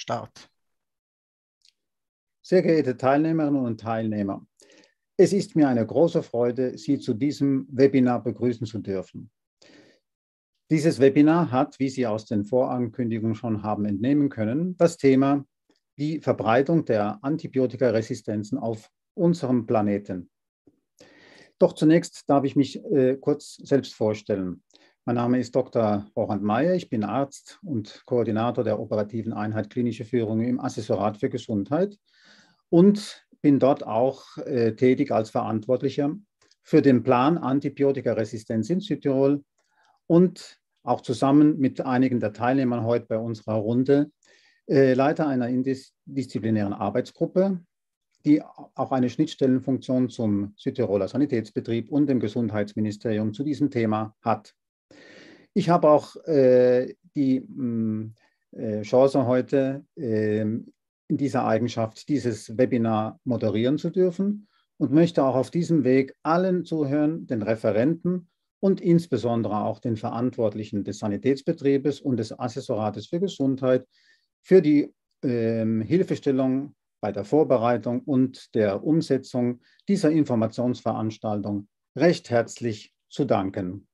Start. Sehr geehrte Teilnehmerinnen und Teilnehmer, es ist mir eine große Freude, Sie zu diesem Webinar begrüßen zu dürfen. Dieses Webinar hat, wie Sie aus den Vorankündigungen schon haben entnehmen können, das Thema die Verbreitung der Antibiotikaresistenzen auf unserem Planeten. Doch zunächst darf ich mich kurz selbst vorstellen. Mein Name ist Dr. Roland Meyer, ich bin Arzt und Koordinator der operativen Einheit Klinische Führung im Assessorat für Gesundheit und bin dort auch tätig als Verantwortlicher für den Plan Antibiotikaresistenz in Südtirol und auch zusammen mit einigen der Teilnehmern heute bei unserer Runde Leiter einer interdisziplinären Arbeitsgruppe, die auch eine Schnittstellenfunktion zum Südtiroler Sanitätsbetrieb und dem Gesundheitsministerium zu diesem Thema hat. Ich habe auch die Chance heute in dieser Eigenschaft dieses Webinar moderieren zu dürfen und möchte auch auf diesem Weg allen zuhören, den Referenten und insbesondere auch den Verantwortlichen des Sanitätsbetriebes und des Assessorates für Gesundheit für die Hilfestellung bei der Vorbereitung und der Umsetzung dieser Informationsveranstaltung recht herzlich zu danken.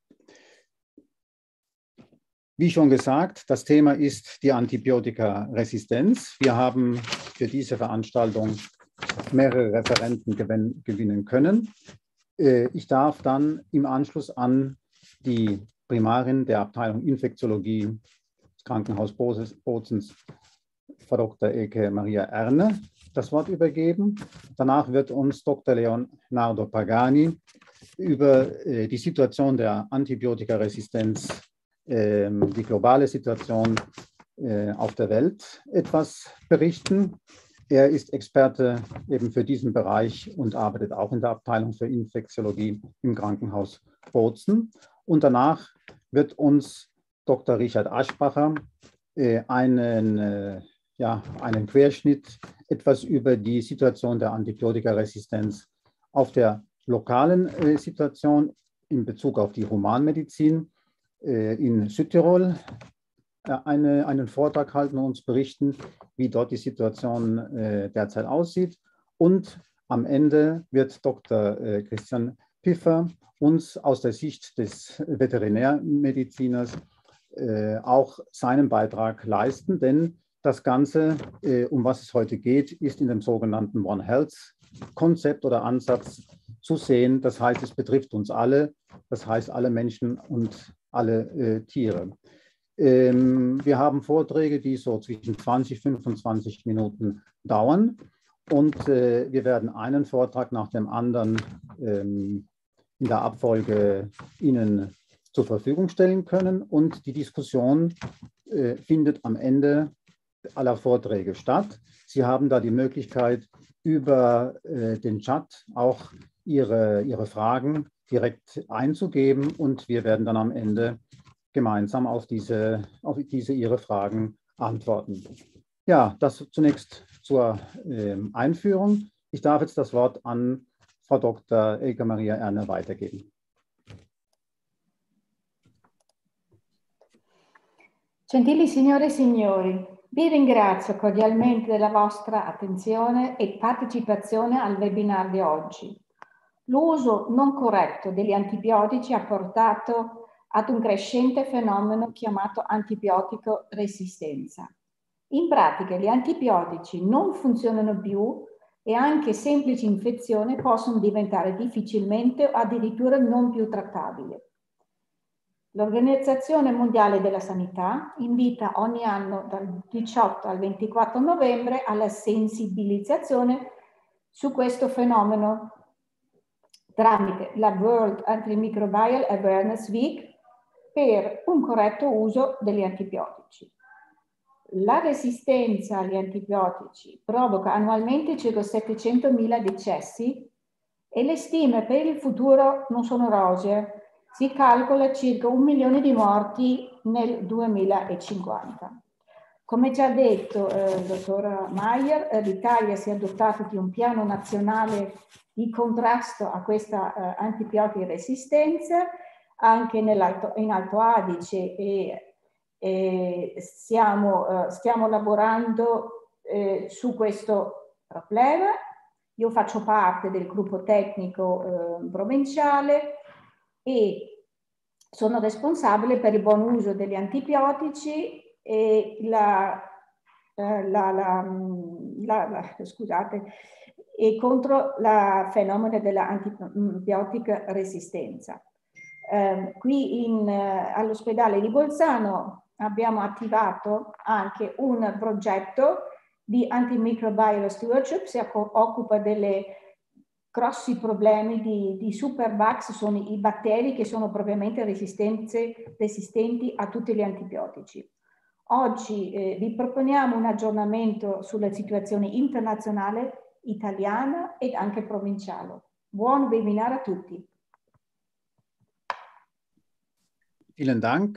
Wie schon gesagt, das Thema ist die Antibiotikaresistenz. Wir haben für diese Veranstaltung mehrere Referenten gewinnen können. Ich darf dann im Anschluss an die Primarin der Abteilung Infektiologie des Krankenhaus Bozens, Frau Dr. Elke Maria Erne, das Wort übergeben. Danach wird uns Dr. Leonardo Pagani über die Situation der Antibiotikaresistenz, die globale Situation auf der Welt etwas berichten. Er ist Experte eben für diesen Bereich und arbeitet auch in der Abteilung für Infektiologie im Krankenhaus Bozen. Und danach wird uns Dr. Richard Aschbacher einen Querschnitt etwas über die Situation der Antibiotikaresistenz auf der lokalen Situation in Bezug auf die Humanmedizin in Südtirol einen Vortrag halten und uns berichten, wie dort die Situation derzeit aussieht. Und am Ende wird Dr. Christian Piffer uns aus der Sicht des Veterinärmediziners auch seinen Beitrag leisten, denn das Ganze, um was es heute geht, ist in dem sogenannten One Health Konzept oder Ansatz zu sehen. Das heißt, es betrifft uns alle, das heißt alle Menschen und alle Tiere. Wir haben Vorträge, die so zwischen 20 und 25 Minuten dauern und wir werden einen Vortrag nach dem anderen in der Abfolge Ihnen zur Verfügung stellen können und die Diskussion findet am Ende aller Vorträge statt. Sie haben da die Möglichkeit, über den Chat auch Ihre Fragen direkt einzugeben und wir werden dann am Ende gemeinsam auf diese Ihre Fragen antworten. Ja, das zunächst zur Einführung. Ich darf jetzt das Wort an Frau Dr. Elke Maria Erne weitergeben. Gentili signore e signori, vi ringrazio cordialmente della vostra attenzione e partecipazione al webinar di oggi. L'uso non corretto degli antibiotici ha portato ad un crescente fenomeno chiamato antibiotico resistenza. In pratica gli antibiotici non funzionano più e anche semplici infezioni possono diventare difficilmente o addirittura non più trattabili. L'Organizzazione Mondiale della Sanità invita ogni anno dal 18 al 24 novembre alla sensibilizzazione su questo fenomeno tramite la World Antimicrobial Awareness Week per un corretto uso degli antibiotici. La resistenza agli antibiotici provoca annualmente circa 700.000 decessi e le stime per il futuro non sono rosee. Si calcola circa 1 milione di morti nel 2050. Come già detto il dottor Meyer, l'Italia si è dotata di un piano nazionale di contrasto a questa antibiotico resistenza anche in Alto Adige Stiamo lavorando su questo problema. Io faccio parte del gruppo tecnico provinciale e sono responsabile per il buon uso degli antibiotici e e contro il fenomeno dell'antibiotica resistenza. Qui all'ospedale di Bolzano abbiamo attivato anche un progetto di antimicrobial stewardship, si occupa delle grossi problemi di superbugs, sono i batteri che sono propriamente resistenti a tutti gli antibiotici. Oggi vi proponiamo un aggiornamento sulla situazione internazionale, italiana ed anche provinciale. Buon webinar a tutti. Vielen Dank,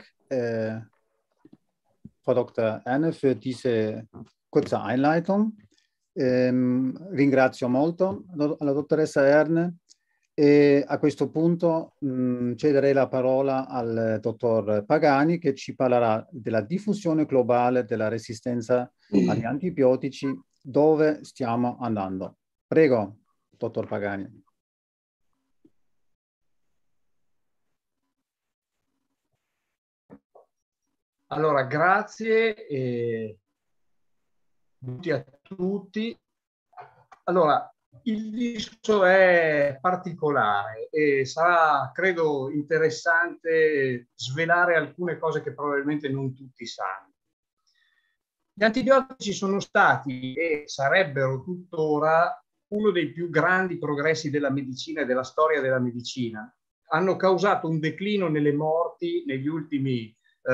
Frau Dr. Erne, für diese kurze Einleitung. Ringrazio molto la dottoressa Erne e a questo punto cederei la parola al dottor Pagani che ci parlerà della diffusione globale della resistenza agli antibiotici, dove stiamo andando. Prego, dottor Pagani. Allora, grazie a tutti. Allora, il discorso è particolare e sarà, credo, interessante svelare alcune cose che probabilmente non tutti sanno. Gli antibiotici sono stati e sarebbero tuttora uno dei più grandi progressi della medicina e della storia della medicina. Hanno causato un declino nelle morti negli ultimi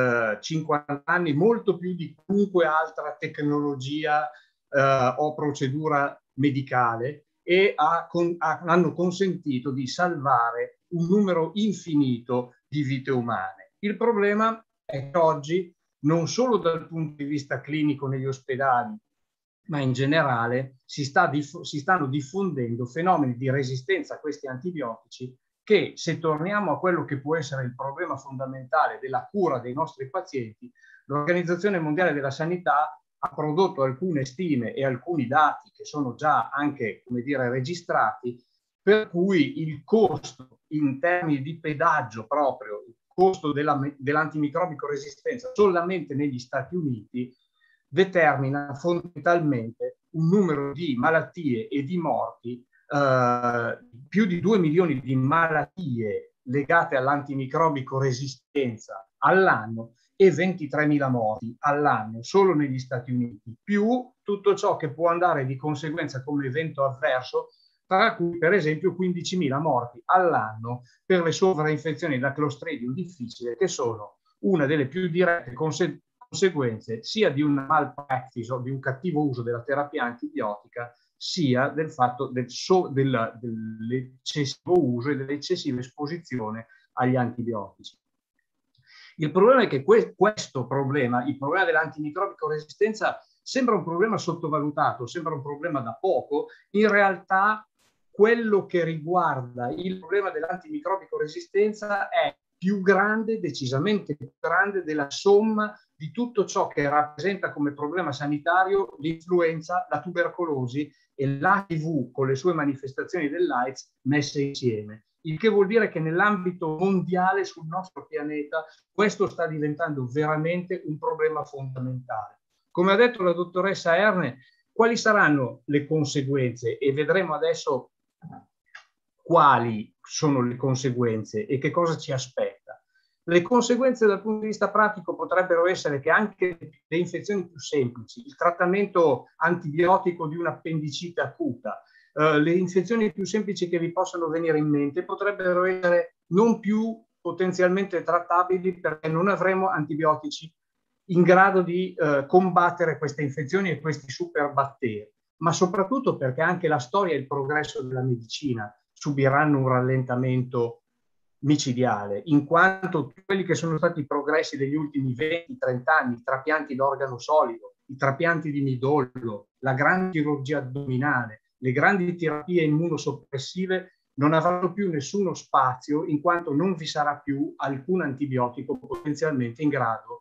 50 anni, molto più di qualunque altra tecnologia o procedura medicale, e hanno consentito di salvare un numero infinito di vite umane. Il problema è che oggi, non solo dal punto di vista clinico negli ospedali, ma in generale si stanno diffondendo fenomeni di resistenza a questi antibiotici che, se torniamo a quello che può essere il problema fondamentale della cura dei nostri pazienti, l'Organizzazione Mondiale della Sanità ha prodotto alcune stime e alcuni dati che sono già anche, come dire, registrati, per cui il costo in termini di pedaggio proprio, il costo dell'antimicrobico resistenza solamente negli Stati Uniti determina fondamentalmente un numero di malattie e di morti, più di 2 milioni di malattie legate all'antimicrobico resistenza all'anno e 23.000 morti all'anno solo negli Stati Uniti, più tutto ciò che può andare di conseguenza come evento avverso, tra cui per esempio 15.000 morti all'anno per le sovrainfezioni da Clostridium difficile, che sono una delle più dirette conseguenze sia di un malpractice o di un cattivo uso della terapia antibiotica, sia del fatto dell'eccessivo uso e dell'eccessiva esposizione agli antibiotici. Il problema è che questo problema, il problema dell'antimicrobico resistenza, sembra un problema sottovalutato, sembra un problema da poco. In realtà quello che riguarda il problema dell'antimicrobico resistenza è più grande, decisamente più grande della somma di tutto ciò che rappresenta come problema sanitario l'influenza, la tubercolosi e l'HIV con le sue manifestazioni dell'AIDS messe insieme. Il che vuol dire che nell'ambito mondiale sul nostro pianeta questo sta diventando veramente un problema fondamentale. Come ha detto la dottoressa Erne, quali saranno le conseguenze? E vedremo adesso quali sono le conseguenze e che cosa ci aspetta. Le conseguenze dal punto di vista pratico potrebbero essere che anche le infezioni più semplici, il trattamento antibiotico di un'appendicite acuta, le infezioni più semplici che vi possono venire in mente potrebbero essere non più potenzialmente trattabili perché non avremo antibiotici in grado di combattere queste infezioni e questi superbatteri, ma soprattutto perché anche la storia e il progresso della medicina subiranno un rallentamento micidiale, in quanto quelli che sono stati i progressi degli ultimi 20-30 anni, i trapianti d'organo solido, i trapianti di midollo, la grande chirurgia addominale, le grandi terapie immunosoppressive non avranno più nessuno spazio in quanto non vi sarà più alcun antibiotico potenzialmente in grado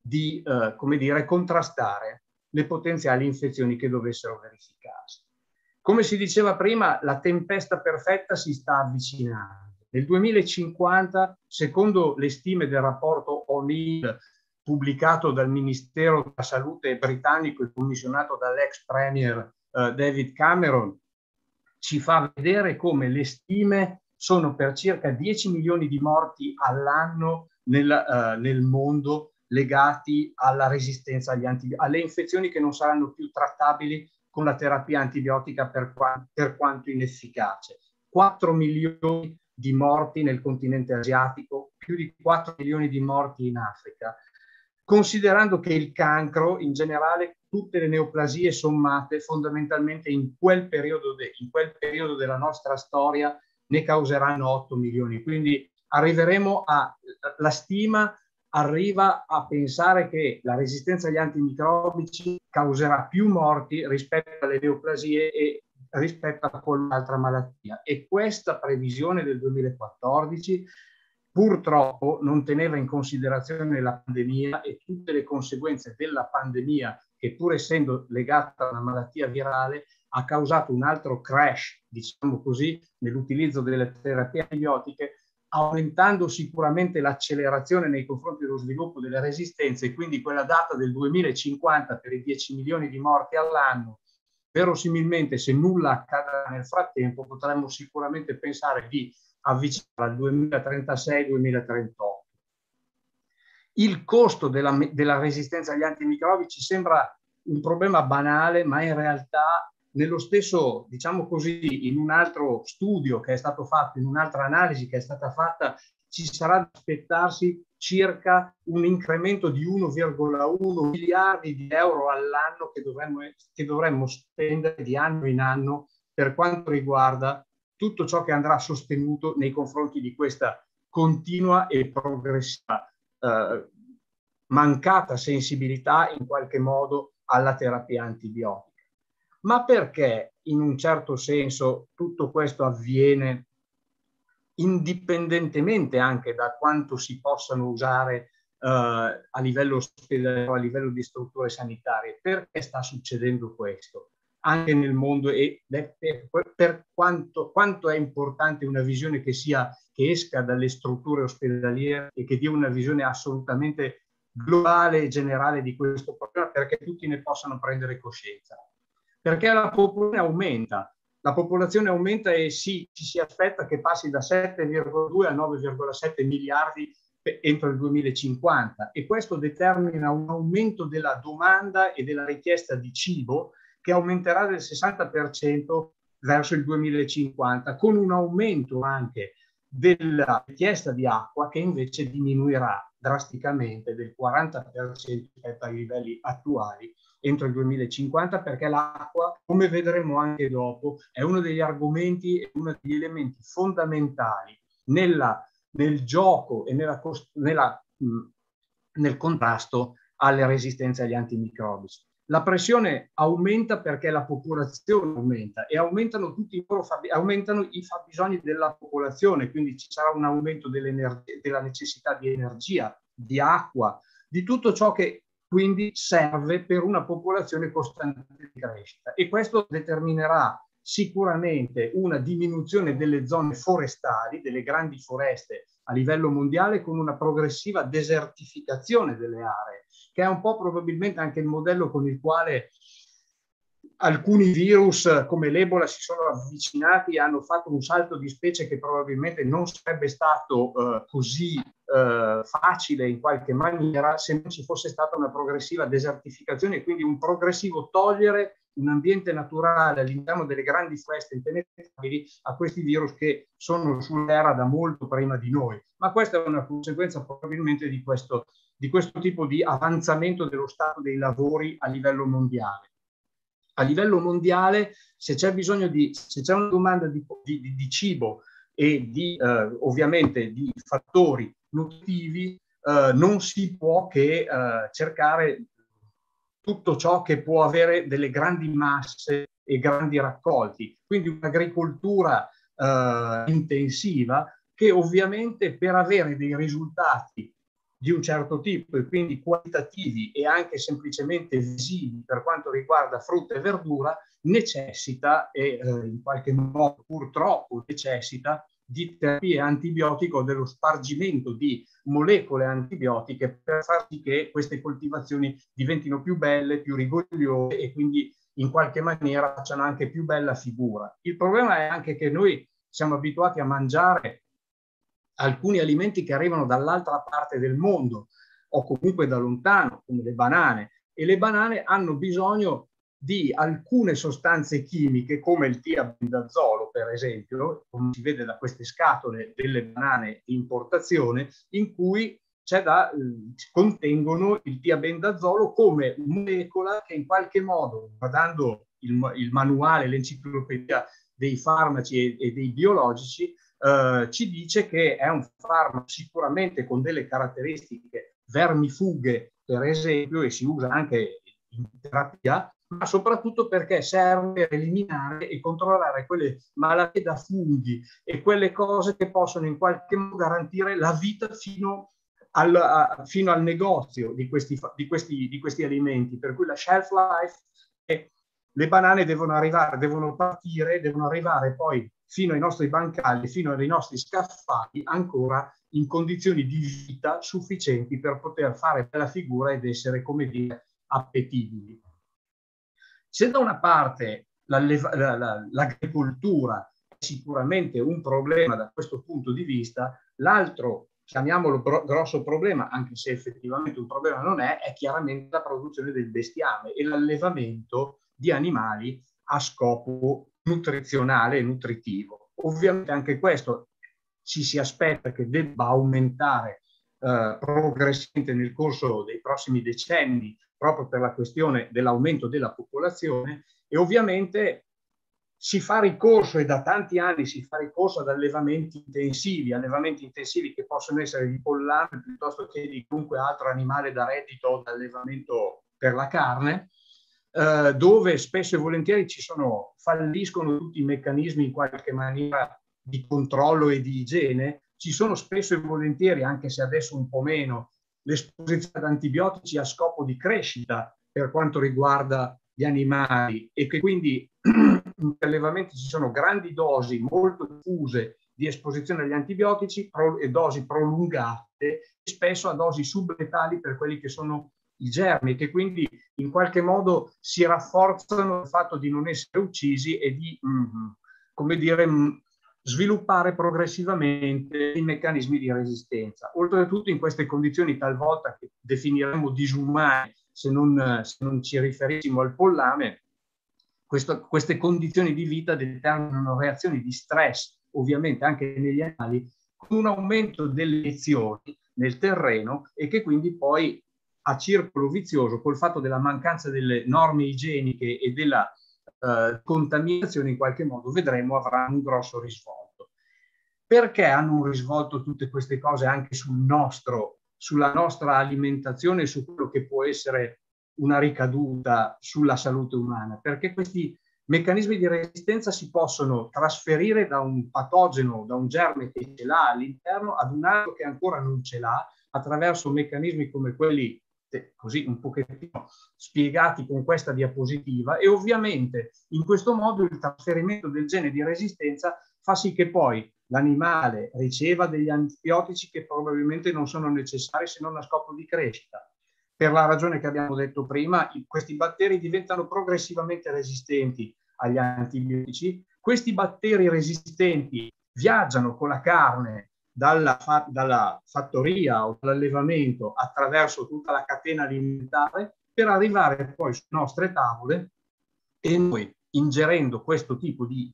di come dire, contrastare le potenziali infezioni che dovessero verificarsi. Come si diceva prima, la tempesta perfetta si sta avvicinando. Nel 2050, secondo le stime del rapporto O'Neill pubblicato dal Ministero della Salute britannico e commissionato dall'ex premier David Cameron, ci fa vedere come le stime sono per circa 10 milioni di morti all'anno nel mondo legati alla resistenza agli antibiotici, alle infezioni che non saranno più trattabili con la terapia antibiotica per quanto inefficace. 4 milioni di morti nel continente asiatico, più di 4 milioni di morti in Africa, considerando che il cancro, in generale, tutte le neoplasie sommate, fondamentalmente in quel periodo della nostra storia, ne causeranno 8 milioni. Quindi arriveremo la stima arriva a pensare che la resistenza agli antimicrobici causerà più morti rispetto alle neoplasie e rispetto a quell'altra malattia. E questa previsione del 2014 purtroppo non teneva in considerazione la pandemia e tutte le conseguenze della pandemia, che pur essendo legata a una malattia virale ha causato un altro crash, diciamo così, nell'utilizzo delle terapie antibiotiche, aumentando sicuramente l'accelerazione nei confronti dello sviluppo delle resistenze, e quindi quella data del 2050 per i 10 milioni di morti all'anno, verosimilmente, se nulla accadrà nel frattempo, potremmo sicuramente pensare di avvicinare al 2036-2038. Il costo della resistenza agli antimicrobici sembra un problema banale, ma in realtà nello stesso, diciamo così, in un altro studio che è stato fatto, in un'altra analisi che è stata fatta, ci sarà da aspettarsi circa un incremento di 1,1 miliardi di euro all'anno che dovremmo spendere di anno in anno per quanto riguarda tutto ciò che andrà sostenuto nei confronti di questa continua e progressiva mancata sensibilità in qualche modo alla terapia antibiotica. Ma perché in un certo senso tutto questo avviene indipendentemente anche da quanto si possano usare a livello ospedaliero, a livello di strutture sanitarie? Perché sta succedendo questo anche nel mondo, e per quanto è importante una visione che esca dalle strutture ospedaliere e che dia una visione assolutamente globale e generale di questo problema, perché tutti ne possano prendere coscienza. Perché la popolazione aumenta e ci si aspetta che passi da 7,2 a 9,7 miliardi entro il 2050, e questo determina un aumento della domanda e della richiesta di cibo che aumenterà del 60% verso il 2050, con un aumento anche della richiesta di acqua che invece diminuirà drasticamente del 40% rispetto ai livelli attuali entro il 2050, perché l'acqua, come vedremo anche dopo, è uno degli argomenti e uno degli elementi fondamentali nel gioco e nel contrasto alle resistenze agli antimicrobici. La pressione aumenta perché la popolazione aumenta e aumentano i fabbisogni della popolazione, quindi ci sarà un aumento della necessità di energia, di acqua, di tutto ciò che quindi serve per una popolazione costante di crescita, e questo determinerà sicuramente una diminuzione delle zone forestali, delle grandi foreste a livello mondiale, con una progressiva desertificazione delle aree, che è un po' probabilmente anche il modello con il quale alcuni virus come l'Ebola si sono avvicinati e hanno fatto un salto di specie che probabilmente non sarebbe stato così facile in qualche maniera se non ci fosse stata una progressiva desertificazione e quindi un progressivo togliere un ambiente naturale all'interno delle grandi foreste impenetrabili a questi virus che sono sull'era da molto prima di noi. Ma questa è una conseguenza probabilmente di questo tipo di avanzamento dello stato dei lavori a livello mondiale. A livello mondiale, se c'è una domanda di cibo e ovviamente di fattori nutritivi, non si può che cercare tutto ciò che può avere delle grandi masse e grandi raccolti. Quindi un'agricoltura intensiva che ovviamente per avere dei risultati di un certo tipo e quindi qualitativi e anche semplicemente visivi per quanto riguarda frutta e verdura, necessita e in qualche modo purtroppo necessita di terapie antibiotiche, dello spargimento di molecole antibiotiche per far sì che queste coltivazioni diventino più belle, più rigogliose e quindi in qualche maniera facciano anche più bella figura. Il problema è anche che noi siamo abituati a mangiare alcuni alimenti che arrivano dall'altra parte del mondo o comunque da lontano, come le banane, e le banane hanno bisogno di alcune sostanze chimiche come il tiabendazolo, per esempio, come si vede da queste scatole delle banane di importazione, in cui contengono il tiabendazolo come molecola che in qualche modo, guardando il manuale, l'enciclopedia dei farmaci e dei biologici, ci dice che è un farmaco sicuramente con delle caratteristiche vermifughe, per esempio, e si usa anche in terapia, ma soprattutto perché serve per eliminare e controllare quelle malattie da funghi e quelle cose che possono in qualche modo garantire la vita fino al negozio di questi alimenti, per cui la shelf life è, le banane devono arrivare poi fino ai nostri bancali, fino ai nostri scaffali, ancora in condizioni di vita sufficienti per poter fare bella figura ed essere, come dire, appetibili. Se da una parte l'agricoltura è sicuramente un problema da questo punto di vista, l'altro, chiamiamolo grosso problema, anche se effettivamente un problema non è chiaramente la produzione del bestiame e l'allevamento di animali a scopo nutrizionale e nutritivo. Ovviamente anche questo ci si aspetta che debba aumentare progressivamente nel corso dei prossimi decenni, proprio per la questione dell'aumento della popolazione, e ovviamente si fa ricorso, e da tanti anni si fa ricorso ad allevamenti intensivi che possono essere di pollame piuttosto che di qualunque altro animale da reddito o da allevamento per la carne, dove spesso e volentieri falliscono tutti i meccanismi in qualche maniera di controllo e di igiene. Ci sono spesso e volentieri, anche se adesso un po' meno, l'esposizione ad antibiotici a scopo di crescita per quanto riguarda gli animali, e che quindi in allevamenti ci sono grandi dosi molto diffuse di esposizione agli antibiotici e dosi prolungate, spesso a dosi subletali per quelli che sono i germi, che quindi in qualche modo si rafforzano il fatto di non essere uccisi e di, come dire, sviluppare progressivamente i meccanismi di resistenza. Oltretutto in queste condizioni talvolta che definiremo disumane, se non ci riferissimo al pollame, queste condizioni di vita determinano reazioni di stress, ovviamente anche negli animali, con un aumento delle lezioni nel terreno e che quindi poi a circolo vizioso, col fatto della mancanza delle norme igieniche e della contaminazione, in qualche modo vedremo avrà un grosso risvolto. Perché hanno un risvolto tutte queste cose anche sulla nostra alimentazione e su quello che può essere una ricaduta sulla salute umana? Perché questi meccanismi di resistenza si possono trasferire da un patogeno, da un germe che ce l'ha all'interno, ad un altro che ancora non ce l'ha, attraverso meccanismi come quelli così un pochettino spiegati con questa diapositiva, e ovviamente in questo modo il trasferimento del gene di resistenza fa sì che poi l'animale riceva degli antibiotici che probabilmente non sono necessari se non a scopo di crescita. Per la ragione che abbiamo detto prima, questi batteri diventano progressivamente resistenti agli antibiotici. Questi batteri resistenti viaggiano con la carne dalla fattoria o dall'allevamento attraverso tutta la catena alimentare per arrivare poi sulle nostre tavole, e noi, ingerendo questo tipo di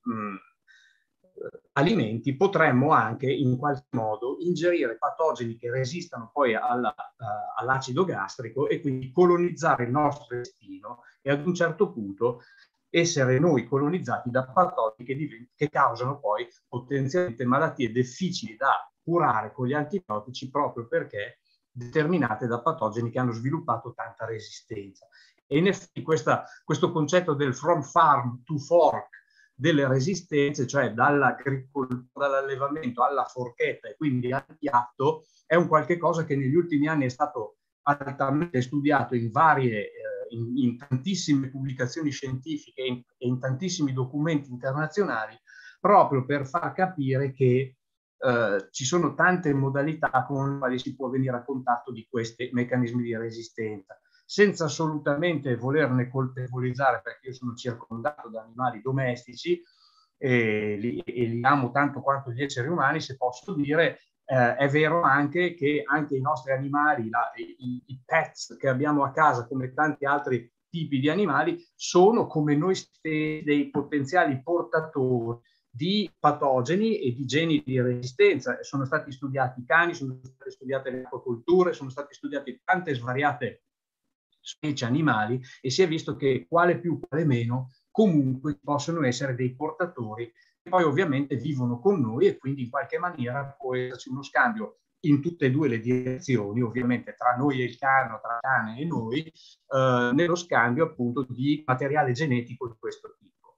alimenti, potremmo anche in qualche modo ingerire patogeni che resistano poi all'acido gastrico e quindi colonizzare il nostro intestino e ad un certo punto essere noi colonizzati da patogeni che causano poi potenzialmente malattie difficili da curare con gli antibiotici, proprio perché determinate da patogeni che hanno sviluppato tanta resistenza. E in effetti questo concetto del from farm to fork, delle resistenze, cioè dall'agricoltura, dall'allevamento alla forchetta e quindi al piatto, è un qualche cosa che negli ultimi anni è stato altamente studiato in varie, in tantissime pubblicazioni scientifiche e in tantissimi documenti internazionali, proprio per far capire che ci sono tante modalità con le quali si può venire a contatto di questi meccanismi di resistenza, senza assolutamente volerne colpevolizzare, perché io sono circondato da animali domestici e li amo tanto quanto gli esseri umani, se posso dire. È vero anche che anche i nostri animali, i pets che abbiamo a casa, come tanti altri tipi di animali, sono come noi stessi dei potenziali portatori di patogeni e di geni di resistenza. Sono stati studiati i cani, sono state studiate le acquacolture, sono state studiate tante svariate specie animali e si è visto che quale più, quale meno, comunque possono essere dei portatori che poi ovviamente vivono con noi e quindi in qualche maniera può esserci uno scambio in tutte e due le direzioni, ovviamente tra noi e il cane, tra il cane e noi, nello scambio appunto di materiale genetico di questo tipo.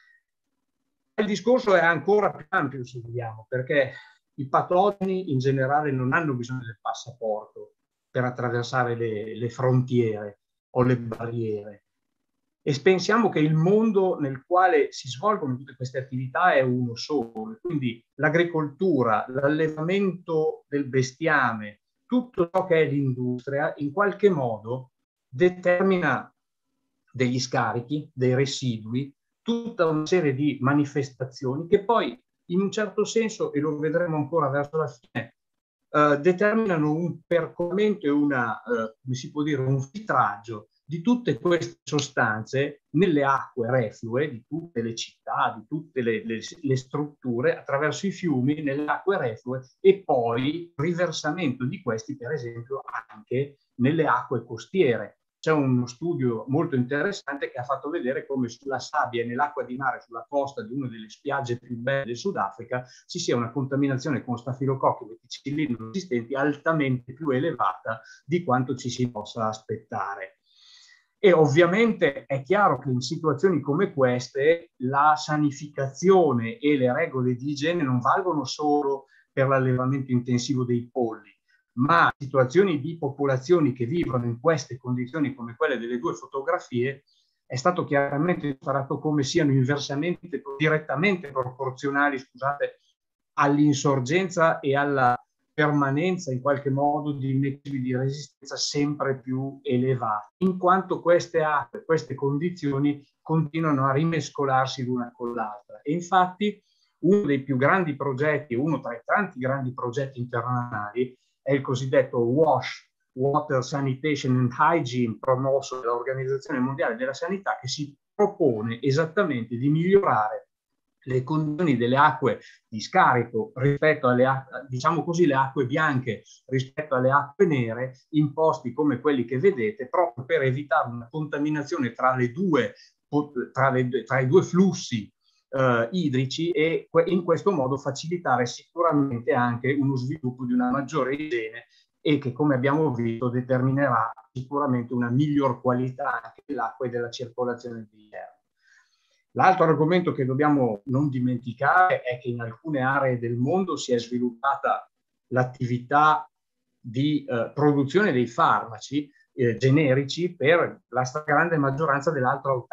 Il discorso è ancora più ampio, se vogliamo, perché i patogeni in generale non hanno bisogno del passaporto per attraversare le frontiere o le barriere. E pensiamo che il mondo nel quale si svolgono tutte queste attività è uno solo. Quindi l'agricoltura, l'allevamento del bestiame, tutto ciò che è l'industria, in qualche modo determina degli scarichi, dei residui, tutta una serie di manifestazioni che poi in un certo senso, e lo vedremo ancora verso la fine, determinano un percorrimento e come si può dire, un filtraggio di tutte queste sostanze nelle acque reflue di tutte le città, di tutte le strutture, attraverso i fiumi, nelle acque reflue e poi riversamento di questi, per esempio, anche nelle acque costiere. C'è uno studio molto interessante che ha fatto vedere come sulla sabbia e nell'acqua di mare, sulla costa di una delle spiagge più belle del Sudafrica, ci sia una contaminazione con stafilococchi meticillini resistenti altamente più elevata di quanto ci si possa aspettare. E ovviamente è chiaro che in situazioni come queste la sanificazione e le regole di igiene non valgono solo per l'allevamento intensivo dei polli, ma situazioni di popolazioni che vivono in queste condizioni come quelle delle due fotografie è stato chiaramente dimostrato come siano inversamente, direttamente proporzionali, scusate, all'insorgenza e alla permanenza in qualche modo di meccanismi di resistenza sempre più elevati, in quanto queste acque, queste condizioni continuano a rimescolarsi l'una con l'altra. E infatti uno dei più grandi progetti, uno tra i tanti grandi progetti internazionali, è il cosiddetto WASH, Water Sanitation and Hygiene, promosso dall'Organizzazione Mondiale della Sanità, che si propone esattamente di migliorare le condizioni delle acque di scarico rispetto alle acque, diciamo così, le acque bianche rispetto alle acque nere, in posti come quelli che vedete, proprio per evitare una contaminazione tra i due flussi idrici e in questo modo facilitare sicuramente anche uno sviluppo di una maggiore igiene e che, come abbiamo visto, determinerà sicuramente una miglior qualità anche dell'acqua e della circolazione dell'aria. L'altro argomento che dobbiamo non dimenticare è che in alcune aree del mondo si è sviluppata l'attività di produzione dei farmaci generici per la stragrande maggioranza dell'altro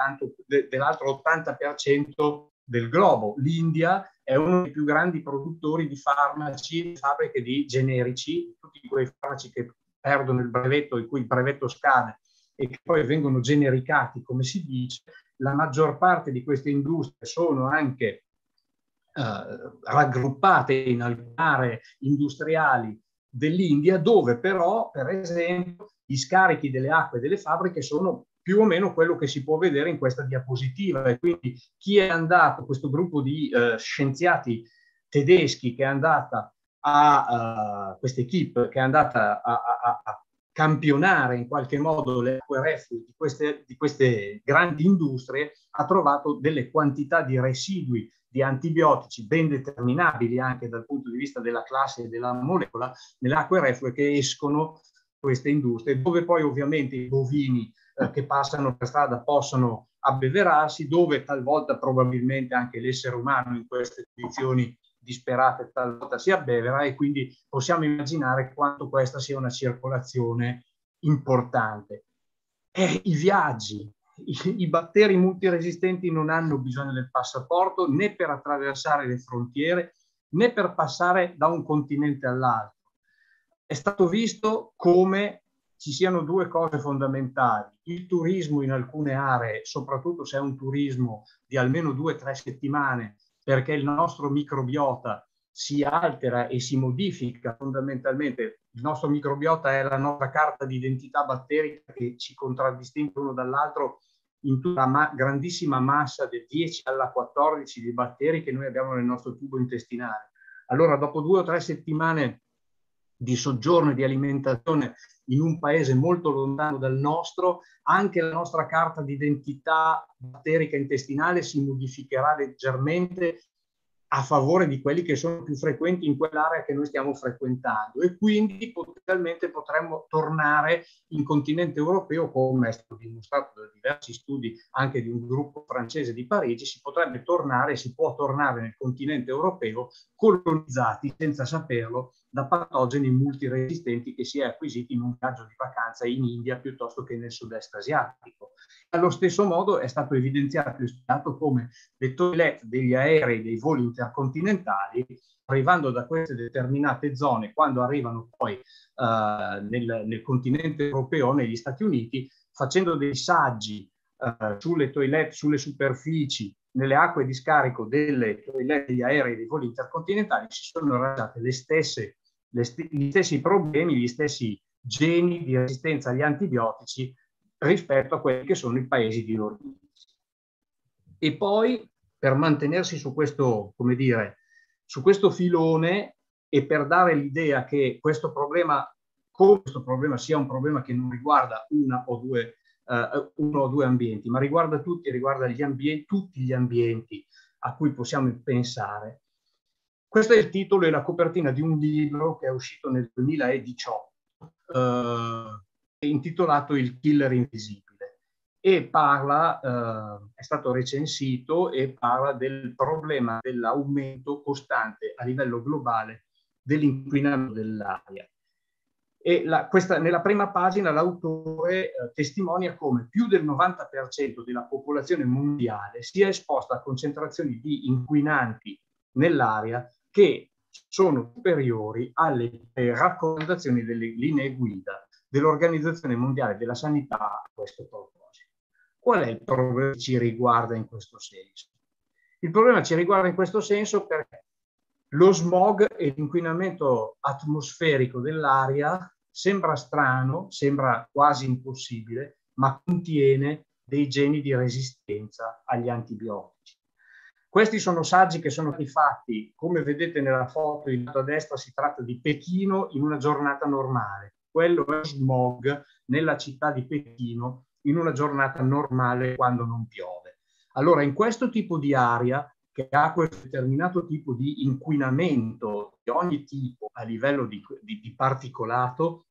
80% del globo. L'India è uno dei più grandi produttori di farmaci, fabbriche di generici, tutti quei farmaci che perdono il brevetto, il cui il brevetto scade e che poi vengono genericati, come si dice. La maggior parte di queste industrie sono anche raggruppate in alcune aree industriali dell'India, dove però, per esempio, i scarichi delle acque delle fabbriche sono più o meno quello che si può vedere in questa diapositiva. E quindi chi è andato, questo gruppo di scienziati tedeschi che è andata questa equipe che è andata a campionare in qualche modo le acque reflue di queste grandi industrie, ha trovato delle quantità di residui di antibiotici ben determinabili anche dal punto di vista della classe e della molecola nelle acque reflue che escono queste industrie, dove poi ovviamente i bovini che passano per strada possano abbeverarsi, dove talvolta probabilmente anche l'essere umano in queste condizioni disperate talvolta si abbevera, e quindi possiamo immaginare quanto questa sia una circolazione importante. I viaggi, i batteri multiresistenti non hanno bisogno del passaporto né per attraversare le frontiere né per passare da un continente all'altro. È stato visto come ci siano due cose fondamentali: il turismo in alcune aree, soprattutto se è un turismo di almeno 2 o 3 settimane, perché il nostro microbiota si altera e si modifica fondamentalmente. Il nostro microbiota è la nostra carta di identità batterica che ci contraddistingue uno dall'altro in tutta la grandissima massa del 10 alla 14 di batteri che noi abbiamo nel nostro tubo intestinale. Allora, dopo 2 o 3 settimane di soggiorno e di alimentazione in un paese molto lontano dal nostro, anche la nostra carta di identità batterica intestinale si modificherà leggermente a favore di quelli che sono più frequenti in quell'area che noi stiamo frequentando, e quindi potenzialmente potremmo tornare in continente europeo, come è stato dimostrato da diversi studi anche di un gruppo francese di Parigi. Si potrebbe tornare, si può tornare nel continente europeo colonizzati senza saperlo da patogeni multiresistenti che si è acquisiti in un viaggio di vacanza in India piuttosto che nel sud-est asiatico. Allo stesso modo è stato evidenziato e spiegato come le toilette degli aerei dei voli intercontinentali, arrivando da queste determinate zone, quando arrivano poi nel continente europeo, negli Stati Uniti, facendo dei saggi sulle toilette, sulle superfici, nelle acque di scarico delle toilette degli aerei dei voli intercontinentali, si sono realizzate gli stessi problemi, gli stessi geni di resistenza agli antibiotici rispetto a quelli che sono i paesi di origine. E poi, per mantenersi su questo, come dire, su questo filone, e per dare l'idea che questo problema sia un problema che non riguarda uno o due ambienti, ma riguarda tutti gli ambienti a cui possiamo pensare. Questo è il titolo e la copertina di un libro che è uscito nel 2018, intitolato Il killer invisibile, e è stato recensito e parla del problema dell'aumento costante a livello globale dell'inquinamento dell'aria. E nella prima pagina l'autore testimonia come più del 90% della popolazione mondiale sia esposta a concentrazioni di inquinanti nell'aria che sono superiori alle raccomandazioni delle linee guida dell'Organizzazione Mondiale della Sanità a questo proposito. Qual è il problema che ci riguarda in questo senso? Il problema ci riguarda in questo senso perché lo smog e l'inquinamento atmosferico dell'aria sembra strano, sembra quasi impossibile, ma contiene dei geni di resistenza agli antibiotici. Questi sono saggi che sono stati fatti, come vedete nella foto in alto a destra, si tratta di Pechino in una giornata normale. Quello è smog nella città di Pechino in una giornata normale quando non piove. Allora, in questo tipo di aria, che ha questo determinato tipo di inquinamento di ogni tipo a livello di particolato,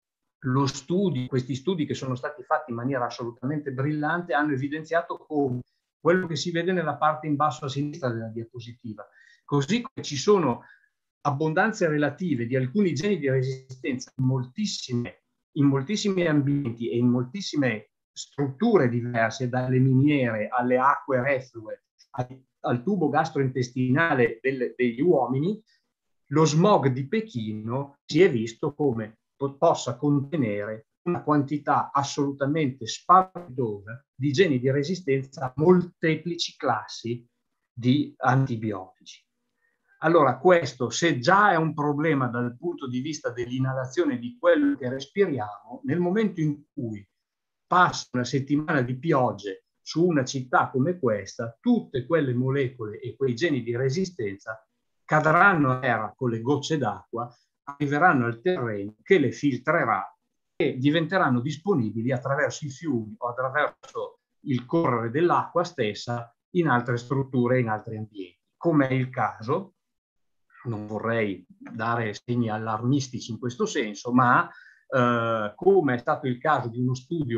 questi studi che sono stati fatti in maniera assolutamente brillante hanno evidenziato come quello che si vede nella parte in basso a sinistra della diapositiva, così come ci sono abbondanze relative di alcuni geni di resistenza in moltissimi ambienti e in moltissime strutture diverse, dalle miniere alle acque reflue al tubo gastrointestinale degli uomini. Lo smog di Pechino si è visto come possa contenere una quantità assolutamente spaventosa di geni di resistenza a molteplici classi di antibiotici. Allora, questo, se già è un problema dal punto di vista dell'inalazione di quello che respiriamo, nel momento in cui passa una settimana di piogge su una città come questa, tutte quelle molecole e quei geni di resistenza cadranno a terra con le gocce d'acqua, arriveranno al terreno che le filtrerà e diventeranno disponibili attraverso i fiumi o attraverso il correre dell'acqua stessa in altre strutture, in altri ambienti. Come è il caso, non vorrei dare segni allarmistici in questo senso, ma come è stato il caso di uno studio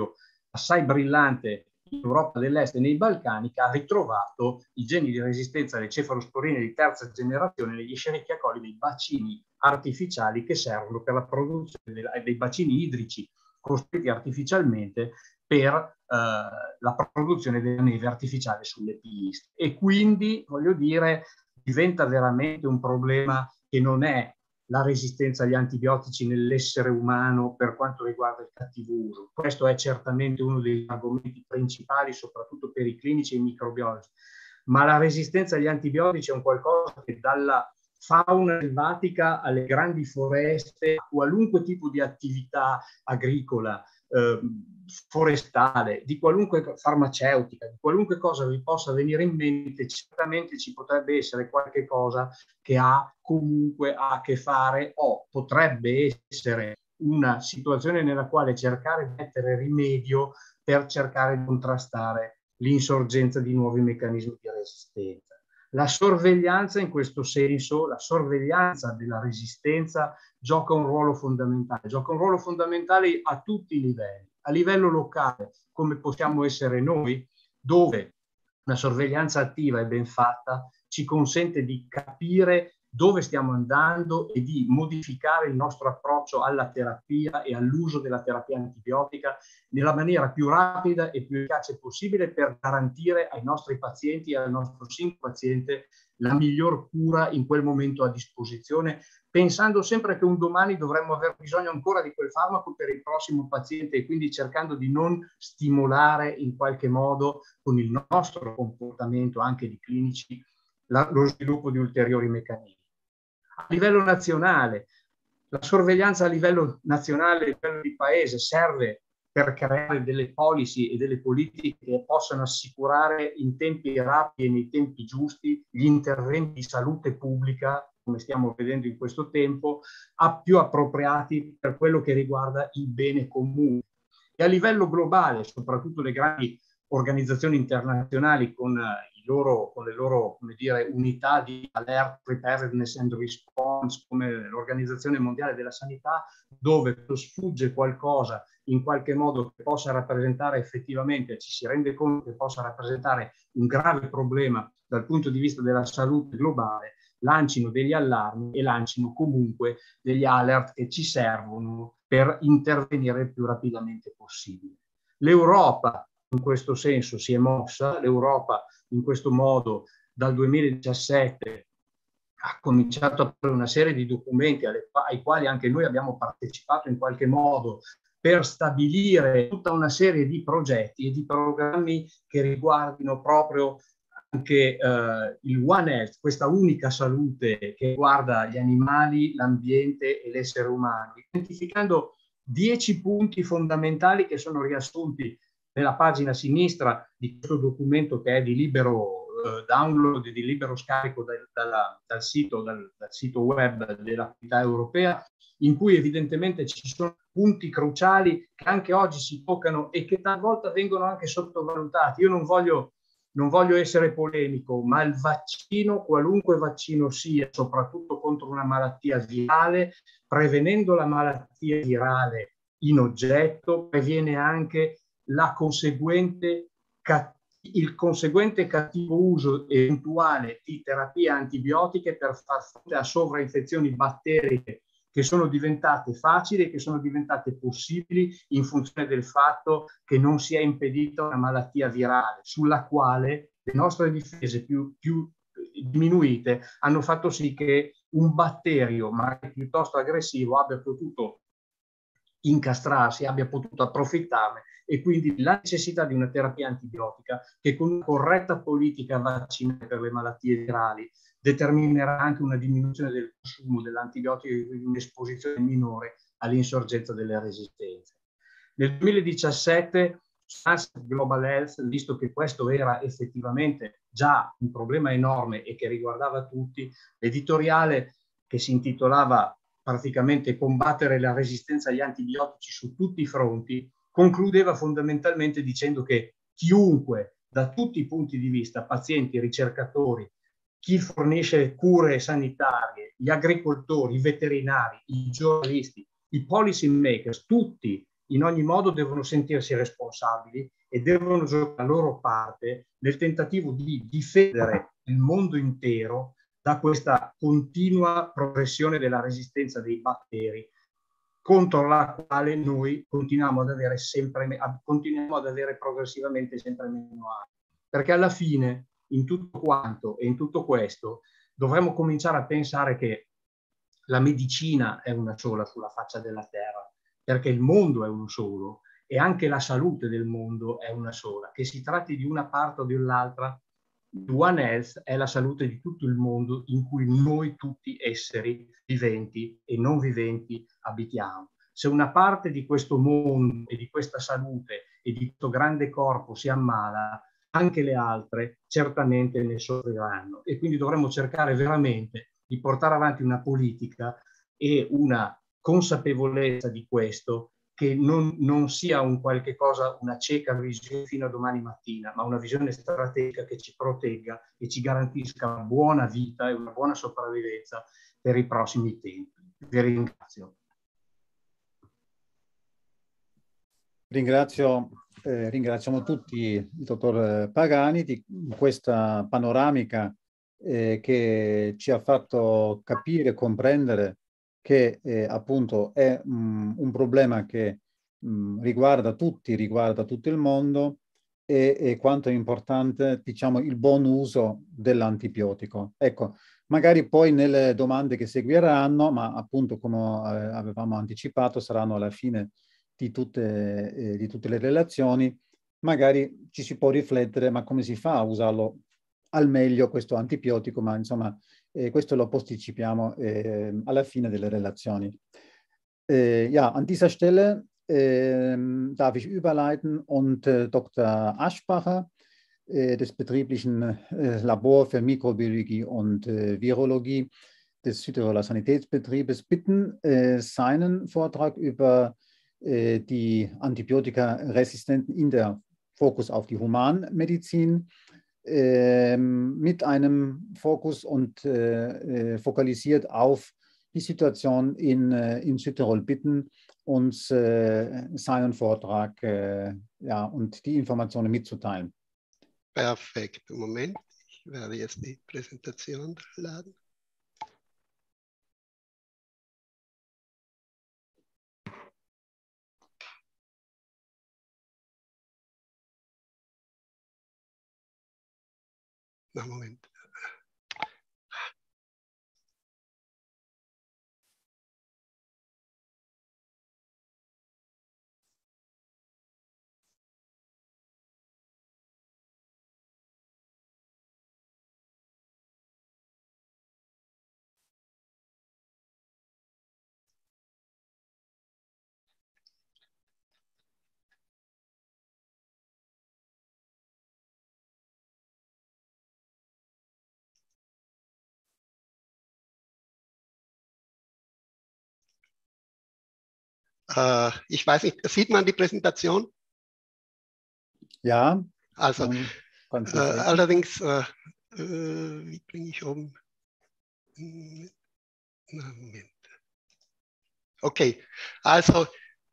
assai brillante in Europa dell'Est e nei Balcani, che ha ritrovato i geni di resistenza alle cefalosporine di terza generazione negli Escherichia coli dei bacini artificiali che servono per la produzione dei bacini idrici costruiti artificialmente per la produzione della neve artificiale sulle piste. E quindi, voglio dire, diventa veramente un problema che non è la resistenza agli antibiotici nell'essere umano per quanto riguarda il cattivo uso. Questo è certamente uno degli argomenti principali, soprattutto per i clinici e i microbiologi, ma la resistenza agli antibiotici è un qualcosa che dalla fauna selvatica alle grandi foreste, a qualunque tipo di attività agricola, forestale, di qualunque farmaceutica, di qualunque cosa vi possa venire in mente, certamente ci potrebbe essere qualche cosa che ha comunque a che fare o potrebbe essere una situazione nella quale cercare di mettere rimedio per cercare di contrastare l'insorgenza di nuovi meccanismi di resistenza. La sorveglianza in questo senso, la sorveglianza della resistenza gioca un ruolo fondamentale a tutti i livelli. A livello locale, come possiamo essere noi, dove una sorveglianza attiva e ben fatta ci consente di capire dove stiamo andando e di modificare il nostro approccio alla terapia e all'uso della terapia antibiotica nella maniera più rapida e più efficace possibile per garantire ai nostri pazienti e al nostro singolo paziente la miglior cura in quel momento a disposizione, pensando sempre che un domani dovremmo aver bisogno ancora di quel farmaco per il prossimo paziente e quindi cercando di non stimolare in qualche modo con il nostro comportamento anche di clinici lo sviluppo di ulteriori meccanismi. A livello nazionale, la sorveglianza a livello nazionale, a livello di paese, serve per creare delle policy e delle politiche che possano assicurare in tempi rapidi e nei tempi giusti gli interventi di salute pubblica, come stiamo vedendo in questo tempo, più appropriati per quello che riguarda il bene comune. E a livello globale, soprattutto le grandi organizzazioni internazionali con le loro come dire, unità di alert, preparedness and response, come l'Organizzazione Mondiale della Sanità, dove sfugge qualcosa in qualche modo che possa rappresentare effettivamente, ci si rende conto che possa rappresentare un grave problema dal punto di vista della salute globale, lancino degli allarmi e lancino comunque degli alert che ci servono per intervenire il più rapidamente possibile. L'Europa in questo senso si è mossa, l'Europa in questo modo dal 2017 ha cominciato a fare una serie di documenti ai quali anche noi abbiamo partecipato in qualche modo per stabilire tutta una serie di progetti e di programmi che riguardino proprio anche il One Health, questa unica salute che riguarda gli animali, l'ambiente e l'essere umano, identificando 10 punti fondamentali che sono riassunti nella pagina sinistra di questo documento che è di libero download e di libero scarico dal sito web dell'Attività Europea, in cui evidentemente ci sono punti cruciali che anche oggi si toccano e che talvolta vengono anche sottovalutati. Io non voglio essere polemico, ma il vaccino, qualunque vaccino sia, soprattutto contro una malattia virale, prevenendo la malattia virale in oggetto, previene anche il conseguente cattivo uso eventuale di terapie antibiotiche per far fronte a sovrainfezioni batteriche che sono diventate facili e che sono diventate possibili in funzione del fatto che non si è impedita una malattia virale, sulla quale le nostre difese più diminuite hanno fatto sì che un batterio, magari piuttosto aggressivo, abbia potuto incastrarsi, abbia potuto approfittarne, e quindi la necessità di una terapia antibiotica che con una corretta politica vaccinale per le malattie virali determinerà anche una diminuzione del consumo dell'antibiotico e un'esposizione minore all'insorgenza delle resistenze. Nel 2017 SANS Global Health, visto che questo era effettivamente già un problema enorme e che riguardava tutti, l'editoriale che si intitolava praticamente combattere la resistenza agli antibiotici su tutti i fronti, concludeva fondamentalmente dicendo che chiunque, da tutti i punti di vista, pazienti, ricercatori, chi fornisce cure sanitarie, gli agricoltori, i veterinari, i giornalisti, i policy makers, tutti in ogni modo devono sentirsi responsabili e devono giocare la loro parte nel tentativo di difendere il mondo intero da questa continua progressione della resistenza dei batteri, contro la quale noi continuiamo ad avere progressivamente sempre meno armi. Perché alla fine, in tutto quanto e in tutto questo, dovremmo cominciare a pensare che la medicina è una sola sulla faccia della terra, perché il mondo è uno solo e anche la salute del mondo è una sola. Che si tratti di una parte o dell'altra, One Health è la salute di tutto il mondo in cui noi tutti esseri viventi e non viventi abitiamo. Se una parte di questo mondo e di questa salute e di questo grande corpo si ammala, anche le altre certamente ne soffriranno, e quindi dovremmo cercare veramente di portare avanti una politica e una consapevolezza di questo, che non sia un qualche cosa, una cieca visione fino a domani mattina, ma una visione strategica che ci protegga e ci garantisca una buona vita e una buona sopravvivenza per i prossimi tempi. Vi ringrazio. Ringraziamo tutti il dottor Pagani di questa panoramica che ci ha fatto capire e comprendere che appunto è un problema che riguarda tutto il mondo e quanto è importante, diciamo, il buon uso dell'antibiotico. Ecco, magari poi nelle domande che seguiranno, ma appunto come avevamo anticipato, saranno alla fine di tutte le relazioni, magari ci si può riflettere, ma come si fa a usarlo al meglio questo antibiotico, ma insomma questo lo posticipiamo alla fine delle relazioni. Ja, an dieser Stelle darf ich überleiten und Dr. Aschbacher des betrieblichen Labor für Mikrobiologie und Virologie des Südtiroler Sanitätsbetriebes bitten, seinen Vortrag über die Antibiotikaresistenzen in der Fokus auf die Humanmedizin mit einem Fokus und fokalisiert auf die Situation in Südtirol bitten, uns seinen Vortrag ja, und die Informationen mitzuteilen. Perfekt. Moment, ich werde jetzt die Präsentation laden. Na, Moment. Ich weiß nicht, sieht man die Präsentation? Ja. Also, allerdings, wie bringe ich oben? Moment. Okay, also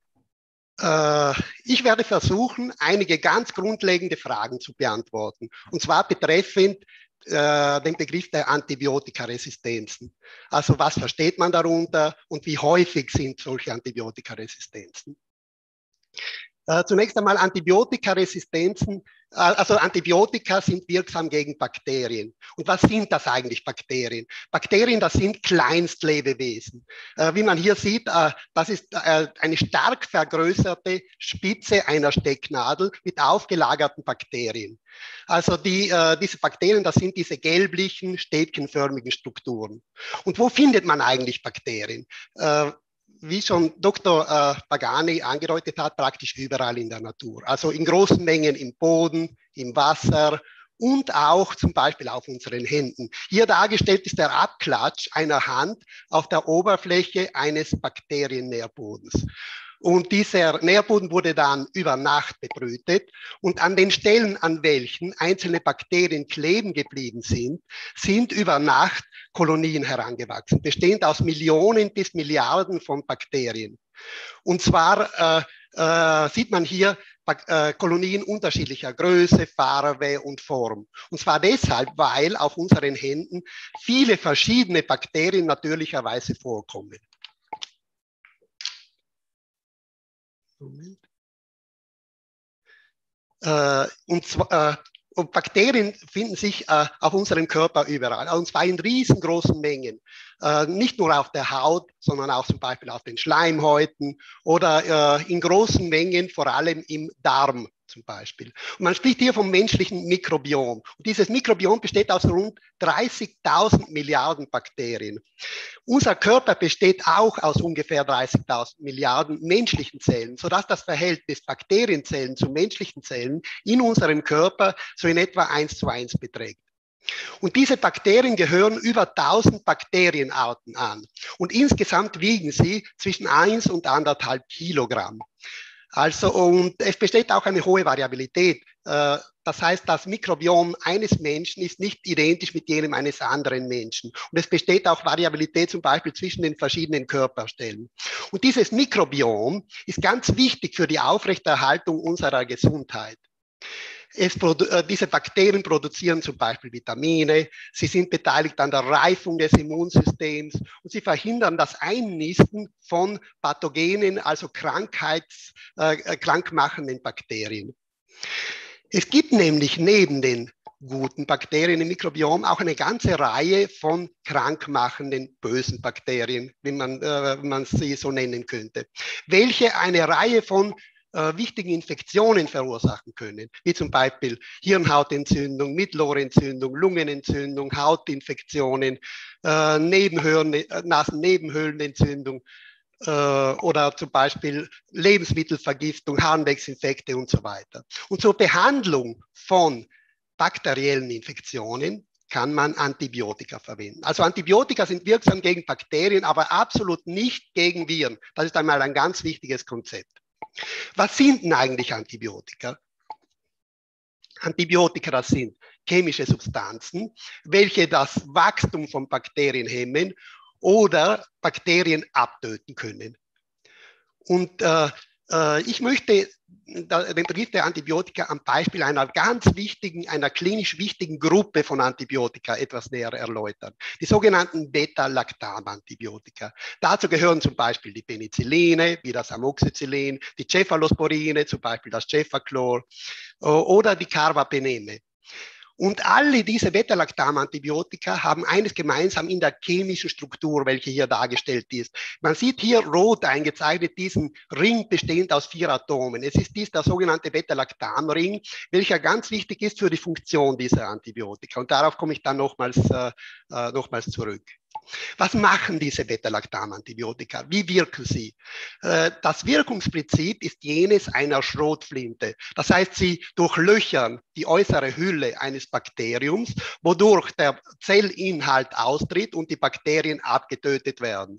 ich werde versuchen, einige ganz grundlegende Fragen zu beantworten. Und zwar betreffend den Begriff der Antibiotikaresistenzen. Also was versteht man darunter und wie häufig sind solche Antibiotikaresistenzen? Zunächst einmal Antibiotikaresistenzen, also Antibiotika sind wirksam gegen Bakterien. Und was sind das eigentlich, Bakterien? Bakterien, das sind Kleinstlebewesen. Wie man hier sieht, das ist eine stark vergrößerte Spitze einer Stecknadel mit aufgelagerten Bakterien. Also diese Bakterien, das sind diese gelblichen, stäbchenförmigen Strukturen. Und wo findet man eigentlich Bakterien? Wie schon Dr. Pagani angedeutet hat, praktisch überall in der Natur. Also in großen Mengen im Boden, im Wasser und auch zum Beispiel auf unseren Händen. Hier dargestellt ist der Abklatsch einer Hand auf der Oberfläche eines Bakteriennährbodens. Und dieser Nährboden wurde dann über Nacht bebrütet und an den Stellen, an welchen einzelne Bakterien kleben geblieben sind, sind über Nacht Kolonien herangewachsen, bestehend aus Millionen bis Milliarden von Bakterien. Und zwar sieht man hier Kolonien unterschiedlicher Größe, Farbe und Form. Und zwar deshalb, weil auf unseren Händen viele verschiedene Bakterien natürlicherweise vorkommen. Und Bakterien finden sich auf unserem Körper überall, und zwar in riesengroßen Mengen. Nicht nur auf der Haut, sondern auch zum Beispiel auf den Schleimhäuten oder in großen Mengen, vor allem im Darm zum Beispiel. Und man spricht hier vom menschlichen Mikrobiom. Und dieses Mikrobiom besteht aus rund 30.000 Milliarden Bakterien. Unser Körper besteht auch aus ungefähr 30.000 Milliarden menschlichen Zellen, sodass das Verhältnis Bakterienzellen zu menschlichen Zellen in unserem Körper so in etwa 1:1 beträgt. Und diese Bakterien gehören über 1000 Bakterienarten an. Und insgesamt wiegen sie zwischen 1 und 1,5 Kilogramm. Also, und es besteht auch eine hohe Variabilität. Das heißt, das Mikrobiom eines Menschen ist nicht identisch mit jenem eines anderen Menschen. Und es besteht auch Variabilität zum Beispiel zwischen den verschiedenen Körperstellen. Und dieses Mikrobiom ist ganz wichtig für die Aufrechterhaltung unserer Gesundheit. Diese Bakterien produzieren zum Beispiel Vitamine, sie sind beteiligt an der Reifung des Immunsystems und sie verhindern das Einnisten von Pathogenen, also krankmachenden Bakterien. Es gibt nämlich neben den guten Bakterien im Mikrobiom auch eine ganze Reihe von krankmachenden bösen Bakterien, wenn man sie so nennen könnte, welche eine Reihe von wichtigen Infektionen verursachen können, wie zum Beispiel Hirnhautentzündung, Mittelohrentzündung, Lungenentzündung, Hautinfektionen, Nasennebenhöhlenentzündung oder zum Beispiel Lebensmittelvergiftung, Harnwegsinfekte und so weiter. Und zur Behandlung von bakteriellen Infektionen kann man Antibiotika verwenden. Also Antibiotika sind wirksam gegen Bakterien, aber absolut nicht gegen Viren. Das ist einmal ein ganz wichtiges Konzept. Was sind denn eigentlich Antibiotika? Antibiotika, das sind chemische Substanzen, welche das Wachstum von Bakterien hemmen oder Bakterien abtöten können. Und ich möchte den Begriff der Antibiotika am Beispiel einer einer klinisch wichtigen Gruppe von Antibiotika etwas näher erläutern. Die sogenannten Beta-Lactam-Antibiotika. Dazu gehören zum Beispiel die Penicilline, wie das Amoxicillin, die Cephalosporine, zum Beispiel das Cefaclor oder die Carbapeneme. Und alle diese Beta-Lactam-Antibiotika haben eines gemeinsam in der chemischen Struktur, welche hier dargestellt ist. Man sieht hier rot eingezeichnet diesen Ring bestehend aus 4 Atomen. Es ist dies der sogenannte Beta-Lactam-Ring, welcher ganz wichtig ist für die Funktion dieser Antibiotika. Und darauf komme ich dann nochmals zurück. Was machen diese Beta-Lactam-Antibiotika? Wie wirken sie? Das Wirkungsprinzip ist jenes einer Schrotflinte. Das heißt, sie durchlöchern die äußere Hülle eines Bakteriums, wodurch der Zellinhalt austritt und die Bakterien abgetötet werden.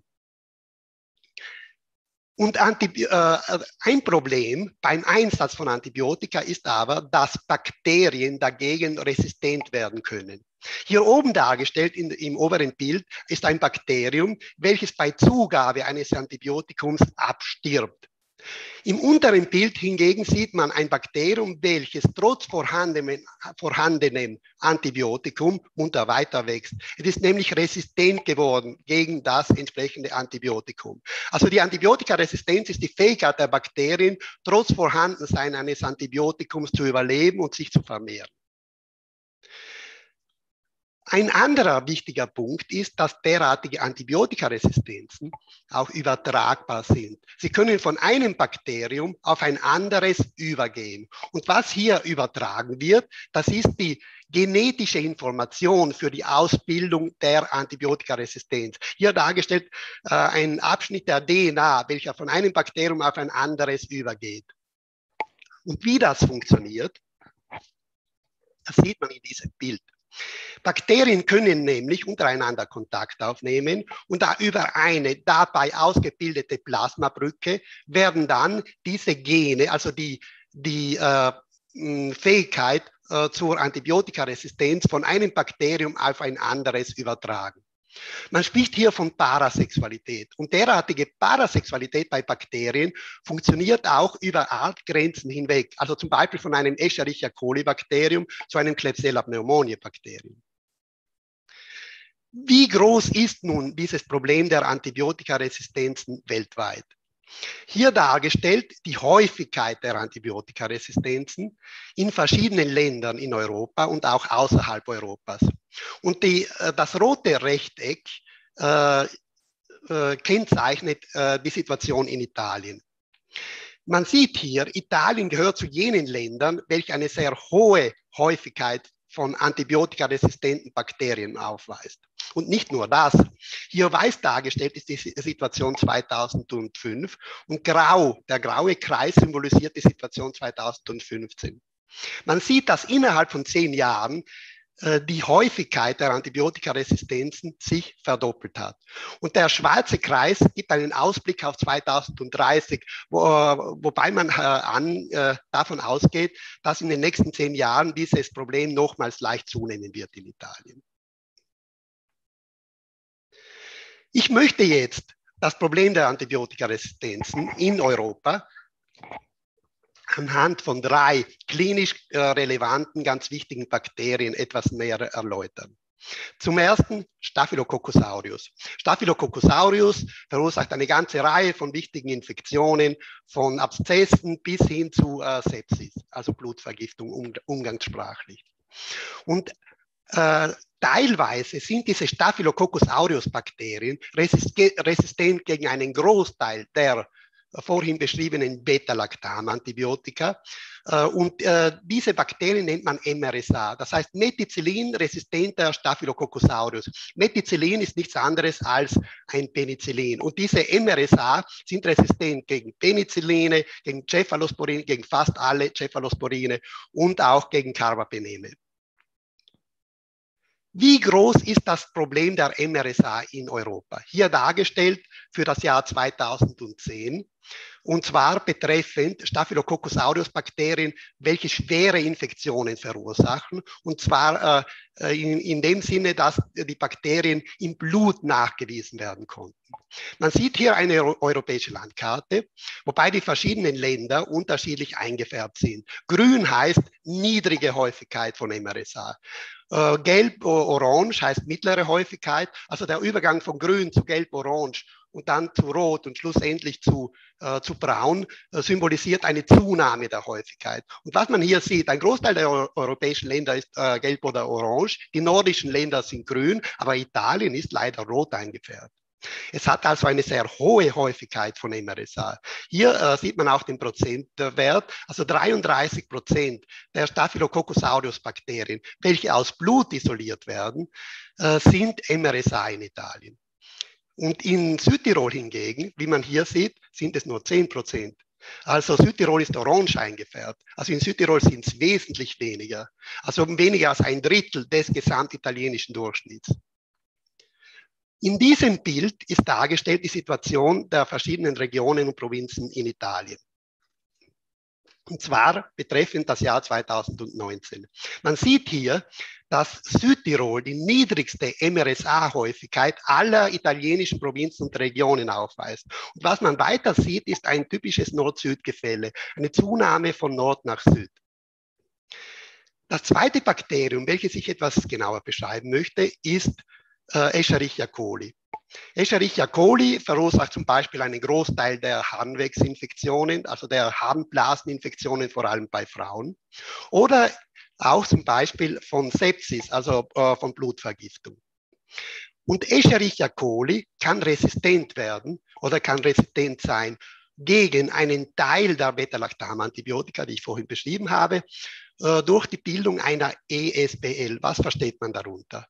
Und ein Problem beim Einsatz von Antibiotika ist aber, dass Bakterien dagegen resistent werden können. Hier oben dargestellt im oberen Bild ist ein Bakterium, welches bei Zugabe eines Antibiotikums abstirbt. Im unteren Bild hingegen sieht man ein Bakterium, welches trotz vorhandenem Antibiotikum munter weiter wächst. Es ist nämlich resistent geworden gegen das entsprechende Antibiotikum. Also die Antibiotikaresistenz ist die Fähigkeit der Bakterien, trotz Vorhandensein eines Antibiotikums zu überleben und sich zu vermehren. Ein anderer wichtiger Punkt ist, dass derartige Antibiotikaresistenzen auch übertragbar sind. Sie können von einem Bakterium auf ein anderes übergehen. Und was hier übertragen wird, das ist die genetische Information für die Ausbildung der Antibiotikaresistenz. Hier dargestellt ein Abschnitt der DNA, welcher von einem Bakterium auf ein anderes übergeht. Und wie das funktioniert, das sieht man in diesem Bild. Bakterien können nämlich untereinander Kontakt aufnehmen und da über eine dabei ausgebildete Plasmabrücke werden dann diese Gene, also die Fähigkeit zur Antibiotikaresistenz von einem Bakterium auf ein anderes übertragen. Man spricht hier von Parasexualität. Und derartige Parasexualität bei Bakterien funktioniert auch über Artgrenzen hinweg. Also zum Beispiel von einem Escherichia coli Bakterium zu einem Klebsiella pneumoniae Bakterium. Wie groß ist nun dieses Problem der Antibiotikaresistenzen weltweit? Hier dargestellt die Häufigkeit der Antibiotikaresistenzen in verschiedenen Ländern in Europa und auch außerhalb Europas. Und das rote Rechteck kennzeichnet die Situation in Italien. Man sieht hier, Italien gehört zu jenen Ländern, welche eine sehr hohe Häufigkeit von antibiotikaresistenten Bakterien aufweist. Und nicht nur das. Hier weiß dargestellt ist die Situation 2005 und grau, der graue Kreis symbolisiert die Situation 2015. Man sieht, dass innerhalb von 10 Jahren die Häufigkeit der Antibiotikaresistenzen sich verdoppelt hat. Und der schwarze Kreis gibt einen Ausblick auf 2030, wobei man davon ausgeht, dass in den nächsten 10 Jahren dieses Problem nochmals leicht zunehmen wird in Italien. Ich möchte jetzt das Problem der Antibiotikaresistenzen in Europa anhand von 3 klinisch relevanten, ganz wichtigen Bakterien etwas näher erläutern. Zum ersten Staphylococcus aureus. Staphylococcus aureus verursacht eine ganze Reihe von wichtigen Infektionen, von Abszessen bis hin zu Sepsis, also Blutvergiftung umgangssprachlich. Und teilweise sind diese Staphylococcus aureus Bakterien resistent gegen einen Großteil der vorhin beschriebenen Beta-Lactam-Antibiotika. Und diese Bakterien nennt man MRSA, das heißt Methicillin-resistenter Staphylococcus aureus. Methicillin ist nichts anderes als ein Penicillin. Und diese MRSA sind resistent gegen Penicilline, gegen Cephalosporine, gegen fast alle Cephalosporine und auch gegen Carbapeneme. Wie groß ist das Problem der MRSA in Europa? Hier dargestellt für das Jahr 2010. Und zwar betreffend Staphylococcus aureus Bakterien, welche schwere Infektionen verursachen. Und zwar in dem Sinne, dass die Bakterien im Blut nachgewiesen werden konnten. Man sieht hier eine europäische Landkarte, wobei die verschiedenen Länder unterschiedlich eingefärbt sind. Grün heißt niedrige Häufigkeit von MRSA. Gelb-orange heißt mittlere Häufigkeit, also der Übergang von grün zu gelb-orange und dann zu rot und schlussendlich zu braun symbolisiert eine Zunahme der Häufigkeit. Und was man hier sieht, ein Großteil der europäischen Länder ist gelb oder orange, die nordischen Länder sind grün, aber Italien ist leider rot eingefärbt. Es hat also eine sehr hohe Häufigkeit von MRSA. Hier sieht man auch den Prozentwert, also 33% der Staphylococcus aureus Bakterien, welche aus Blut isoliert werden, sind MRSA in Italien. Und in Südtirol hingegen, wie man hier sieht, sind es nur 10%. Also Südtirol ist orange eingefärbt. Also in Südtirol sind es wesentlich weniger. Also weniger als 1/3 des gesamtitalienischen Durchschnitts. In diesem Bild ist dargestellt die Situation der verschiedenen Regionen und Provinzen in Italien. Und zwar betreffend das Jahr 2019. Man sieht hier, dass Südtirol die niedrigste MRSA-Häufigkeit aller italienischen Provinzen und Regionen aufweist. Und was man weiter sieht, ist ein typisches Nord-Süd-Gefälle, eine Zunahme von Nord nach Süd. Das zweite Bakterium, welches ich etwas genauer beschreiben möchte, ist Escherichia coli. Escherichia coli verursacht zum Beispiel einen Großteil der Harnwegsinfektionen, also der Harnblaseninfektionen, vor allem bei Frauen. Oder auch zum Beispiel von Sepsis, also von Blutvergiftung. Und Escherichia coli kann resistent werden oder kann resistent sein gegen einen Teil der Beta-Lactam-Antibiotika, die ich vorhin beschrieben habe, durch die Bildung einer ESBL. Was versteht man darunter?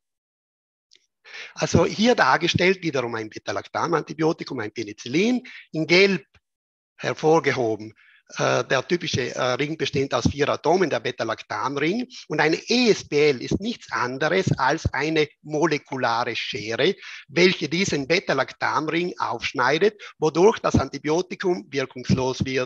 Also hier dargestellt wiederum ein Beta-Lactam-Antibiotikum, ein Penicillin, in Gelb hervorgehoben. Der typische Ring besteht aus 4 Atomen, der Beta-Lactam-Ring. Und eine ESBL ist nichts anderes als eine molekulare Schere, welche diesen Beta-Lactam-Ring aufschneidet, wodurch das Antibiotikum wirkungslos wird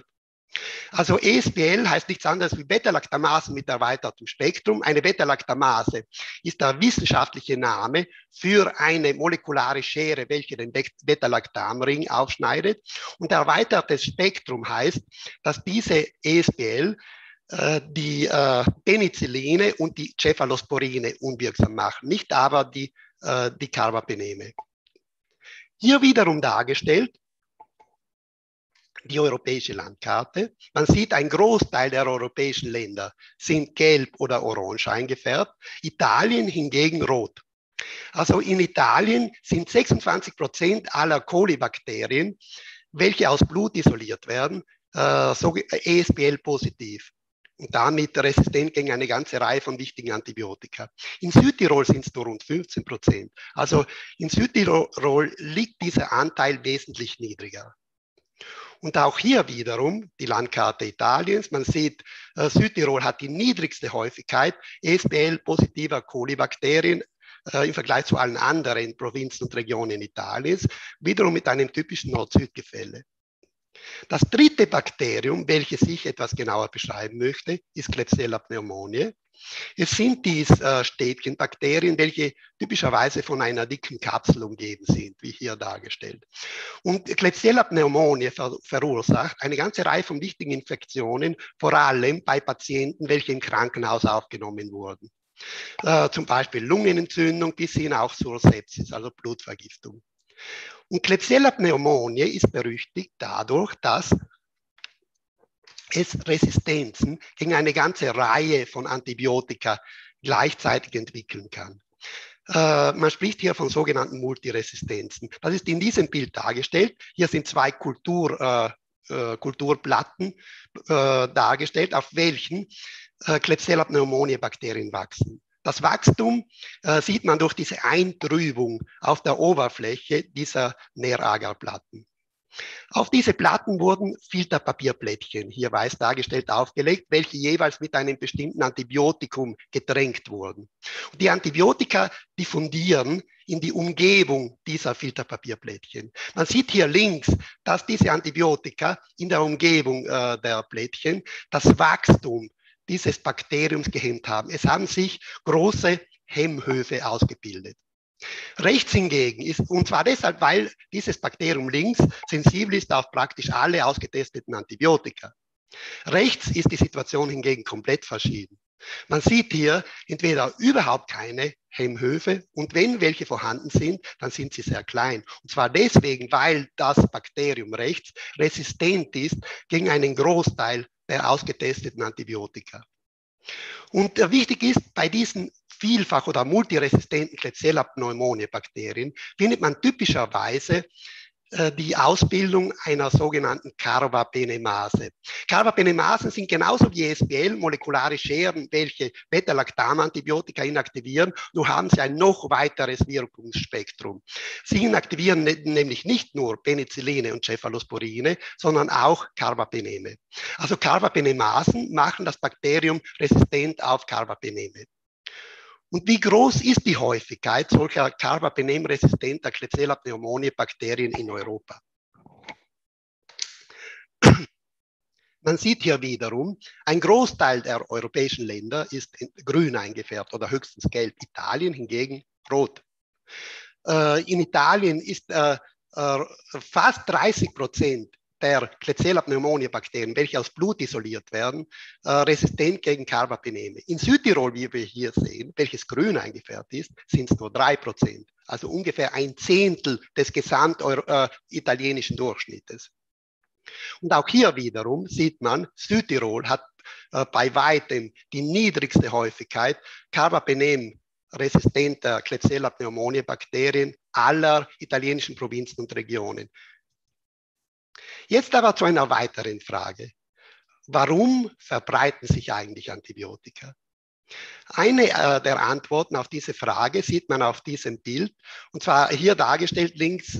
Also ESBL heißt nichts anderes wie Beta-Lactamasen mit erweitertem Spektrum. Eine Beta-Lactamase ist der wissenschaftliche Name für eine molekulare Schere, welche den Beta-Lactam-Ring aufschneidet. Und erweitertes Spektrum heißt, dass diese ESBL die Penicilline und die Cephalosporine unwirksam machen, nicht aber die Carbapeneme. Hier wiederum dargestellt die europäische Landkarte. Man sieht, ein Großteil der europäischen Länder sind gelb oder orange eingefärbt, Italien hingegen rot. Also in Italien sind 26% aller Kolibakterien, welche aus Blut isoliert werden, ESBL-positiv und damit resistent gegen eine ganze Reihe von wichtigen Antibiotika. In Südtirol sind es nur rund 15%. Also in Südtirol liegt dieser Anteil wesentlich niedriger. Und auch hier wiederum die Landkarte Italiens. Man sieht, Südtirol hat die niedrigste Häufigkeit ESBL-positiver Kolibakterien im Vergleich zu allen anderen Provinzen und Regionen Italiens, wiederum mit einem typischen Nord-Süd-Gefälle. Das dritte Bakterium, welches ich etwas genauer beschreiben möchte, ist Klebsiella pneumoniae. Es sind dies Stäbchenbakterien, welche typischerweise von einer dicken Kapsel umgeben sind, wie hier dargestellt. Und Klebsiella pneumoniae verursacht eine ganze Reihe von wichtigen Infektionen, vor allem bei Patienten, welche im Krankenhaus aufgenommen wurden. Zum Beispiel Lungenentzündung bis hin auch zur Sepsis, also Blutvergiftung. Und Klebsiella pneumoniae ist berüchtigt dadurch, dass es Resistenzen gegen eine ganze Reihe von Antibiotika gleichzeitig entwickeln kann. Man spricht hier von sogenannten Multiresistenzen. Das ist in diesem Bild dargestellt. Hier sind zwei Kulturplatten dargestellt, auf welchen Klebsiella pneumoniae Bakterien wachsen. Das Wachstum sieht man durch diese Eintrübung auf der Oberfläche dieser Nähragarplatten. Auf diese Platten wurden Filterpapierplättchen, hier weiß dargestellt, aufgelegt, welche jeweils mit einem bestimmten Antibiotikum getränkt wurden. Und die Antibiotika diffundieren in die Umgebung dieser Filterpapierplättchen. Man sieht hier links, dass diese Antibiotika in der Umgebung der Plättchen das Wachstum dieses Bakteriums gehemmt haben. Es haben sich große Hemmhöfe ausgebildet. Rechts hingegen ist, und zwar deshalb, weil dieses Bakterium links sensibel ist auf praktisch alle ausgetesteten Antibiotika. Rechts ist die Situation hingegen komplett verschieden. Man sieht hier entweder überhaupt keine Hemmhöfe und wenn welche vorhanden sind, dann sind sie sehr klein. Und zwar deswegen, weil das Bakterium rechts resistent ist gegen einen Großteil der ausgetesteten Antibiotika. Und wichtig ist, bei diesen vielfach oder multiresistenten Klebsiella pneumoniae Bakterien findet man typischerweise die Ausbildung einer sogenannten Carbapenemase. Carbapenemasen sind genauso wie ESBL molekulare Scheren, welche Beta-Lactam-Antibiotika inaktivieren, nur haben sie ein noch weiteres Wirkungsspektrum. Sie inaktivieren nämlich nicht nur Penicilline und Cephalosporine, sondern auch Carbapeneme. Also Carbapenemasen machen das Bakterium resistent auf Carbapeneme. Und wie groß ist die Häufigkeit solcher Carbapenem-resistenter Klebsiella pneumoniae Bakterien in Europa? Man sieht hier wiederum, ein Großteil der europäischen Länder ist grün eingefärbt oder höchstens gelb, Italien hingegen rot. In Italien ist fast 30% der Klebsiella pneumoniae Bakterien, welche aus Blut isoliert werden, resistent gegen Carbapeneme. In Südtirol, wie wir hier sehen, welches grün eingefärbt ist, sind es nur 3%, also ungefähr 1/10 des gesamtitalienischen Durchschnittes. Und auch hier wiederum sieht man, Südtirol hat bei weitem die niedrigste Häufigkeit Carbapenem-resistenter Klebsiella pneumoniae Bakterien aller italienischen Provinzen und Regionen. Jetzt aber zu einer weiteren Frage. Warum verbreiten sich eigentlich Antibiotika? Eine der Antworten auf diese Frage sieht man auf diesem Bild, und zwar hier dargestellt links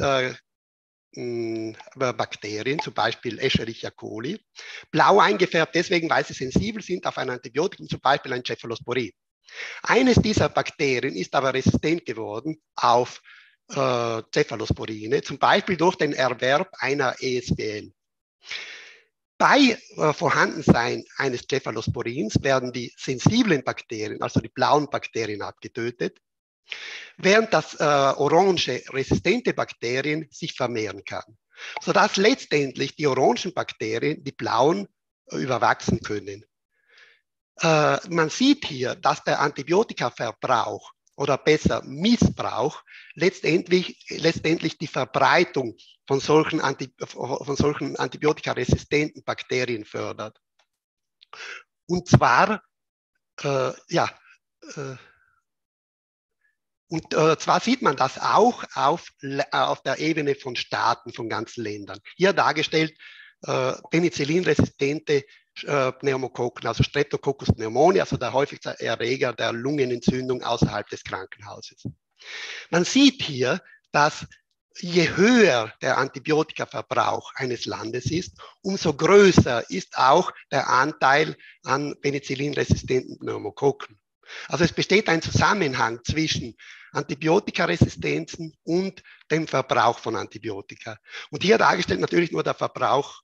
Bakterien, zum Beispiel Escherichia coli, blau eingefärbt deswegen, weil sie sensibel sind auf ein Antibiotikum, zum Beispiel ein Cephalosporin. Eines dieser Bakterien ist aber resistent geworden auf Cephalosporine, zum Beispiel durch den Erwerb einer ESBL. Bei Vorhandensein eines Cephalosporins werden die sensiblen Bakterien, also die blauen Bakterien, abgetötet, während das orange resistente Bakterien sich vermehren kann, sodass letztendlich die orangen Bakterien die blauen überwachsen können. Man sieht hier, dass der Antibiotikaverbrauch oder besser Missbrauch letztendlich die Verbreitung von solchen antibiotikaresistenten Bakterien fördert. Und zwar, zwar sieht man das auch auf der Ebene von Staaten, von ganzen Ländern. Hier dargestellt penicillinresistente Pneumokokken, also Streptococcus pneumoniae, also der häufigste Erreger der Lungenentzündung außerhalb des Krankenhauses. Man sieht hier, dass je höher der Antibiotikaverbrauch eines Landes ist, umso größer ist auch der Anteil an penicillinresistenten Pneumokokken. Also es besteht ein Zusammenhang zwischen Antibiotikaresistenzen und dem Verbrauch von Antibiotika. Und hier dargestellt natürlich nur der Verbrauch,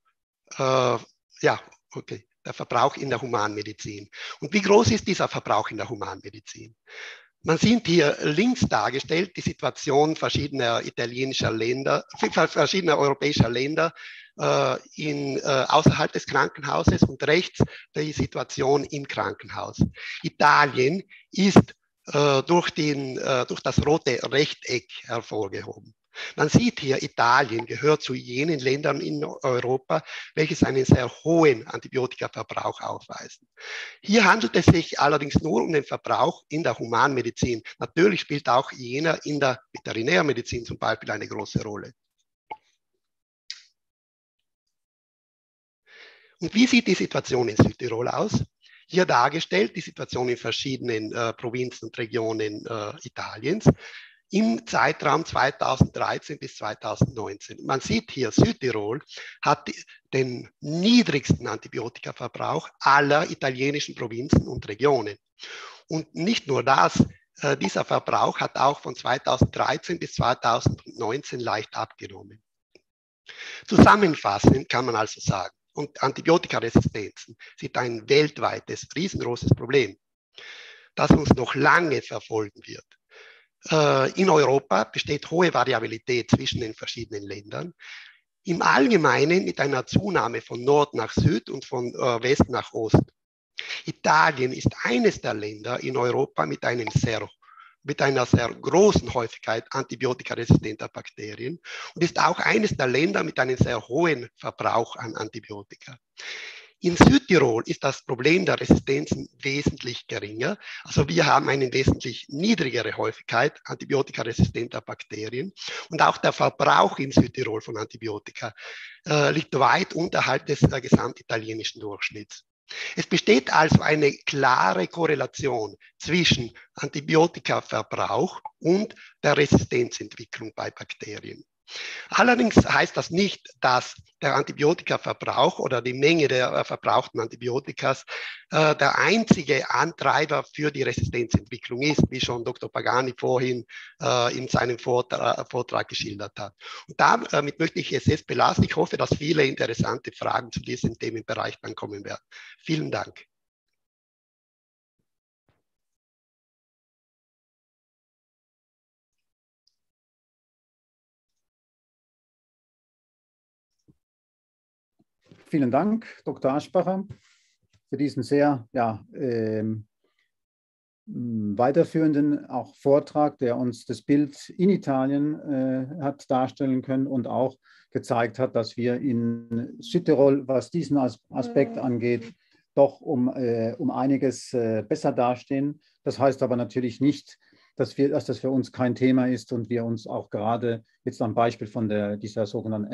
der Verbrauch in der Humanmedizin. Und wie groß ist dieser Verbrauch in der Humanmedizin? Man sieht hier links dargestellt die Situation verschiedener verschiedener europäischer Länder außerhalb des Krankenhauses und rechts die Situation im Krankenhaus. Italien ist durch das rote Rechteck hervorgehoben. Man sieht hier, Italien gehört zu jenen Ländern in Europa, welches einen sehr hohen Antibiotikaverbrauch aufweisen. Hier handelt es sich allerdings nur um den Verbrauch in der Humanmedizin. Natürlich spielt auch jener in der Veterinärmedizin zum Beispiel eine große Rolle. Und wie sieht die Situation in Südtirol aus? Hier dargestellt die Situation in verschiedenen Provinzen und Regionen Italiens im Zeitraum 2013 bis 2019. Man sieht hier, Südtirol hat den niedrigsten Antibiotikaverbrauch aller italienischen Provinzen und Regionen. Und nicht nur das, dieser Verbrauch hat auch von 2013 bis 2019 leicht abgenommen. Zusammenfassend kann man also sagen, und Antibiotikaresistenzen sind ein weltweites, riesengroßes Problem, das uns noch lange verfolgen wird. In Europa besteht hohe Variabilität zwischen den verschiedenen Ländern. Im Allgemeinen mit einer Zunahme von Nord nach Süd und von West nach Ost. Italien ist eines der Länder in Europa mit einer sehr großen Häufigkeit antibiotikaresistenter Bakterien und ist auch eines der Länder mit einem sehr hohen Verbrauch an Antibiotika. In Südtirol ist das Problem der Resistenzen wesentlich geringer. Also wir haben eine wesentlich niedrigere Häufigkeit antibiotikaresistenter Bakterien und auch der Verbrauch in Südtirol von Antibiotika liegt weit unterhalb des gesamtitalienischen Durchschnitts. Es besteht also eine klare Korrelation zwischen Antibiotikaverbrauch und der Resistenzentwicklung bei Bakterien. Allerdings heißt das nicht, dass der Antibiotikaverbrauch oder die Menge der verbrauchten Antibiotikas der einzige Antreiber für die Resistenzentwicklung ist, wie schon Dr. Pagani vorhin in seinem Vortrag geschildert hat. Und damit möchte ich es jetzt belassen. Ich hoffe, dass viele interessante Fragen zu diesem Themenbereich dann kommen werden. Vielen Dank. Vielen Dank, Dr. Aschbacher, für diesen sehr weiterführenden auch Vortrag, der uns das Bild in Italien hat darstellen können und auch gezeigt hat, dass wir in Südtirol, was diesen Aspekt angeht, doch um einiges besser dastehen. Das heißt aber natürlich nicht, dass das für uns kein Thema ist und wir uns auch gerade jetzt am Beispiel von dieser sogenannten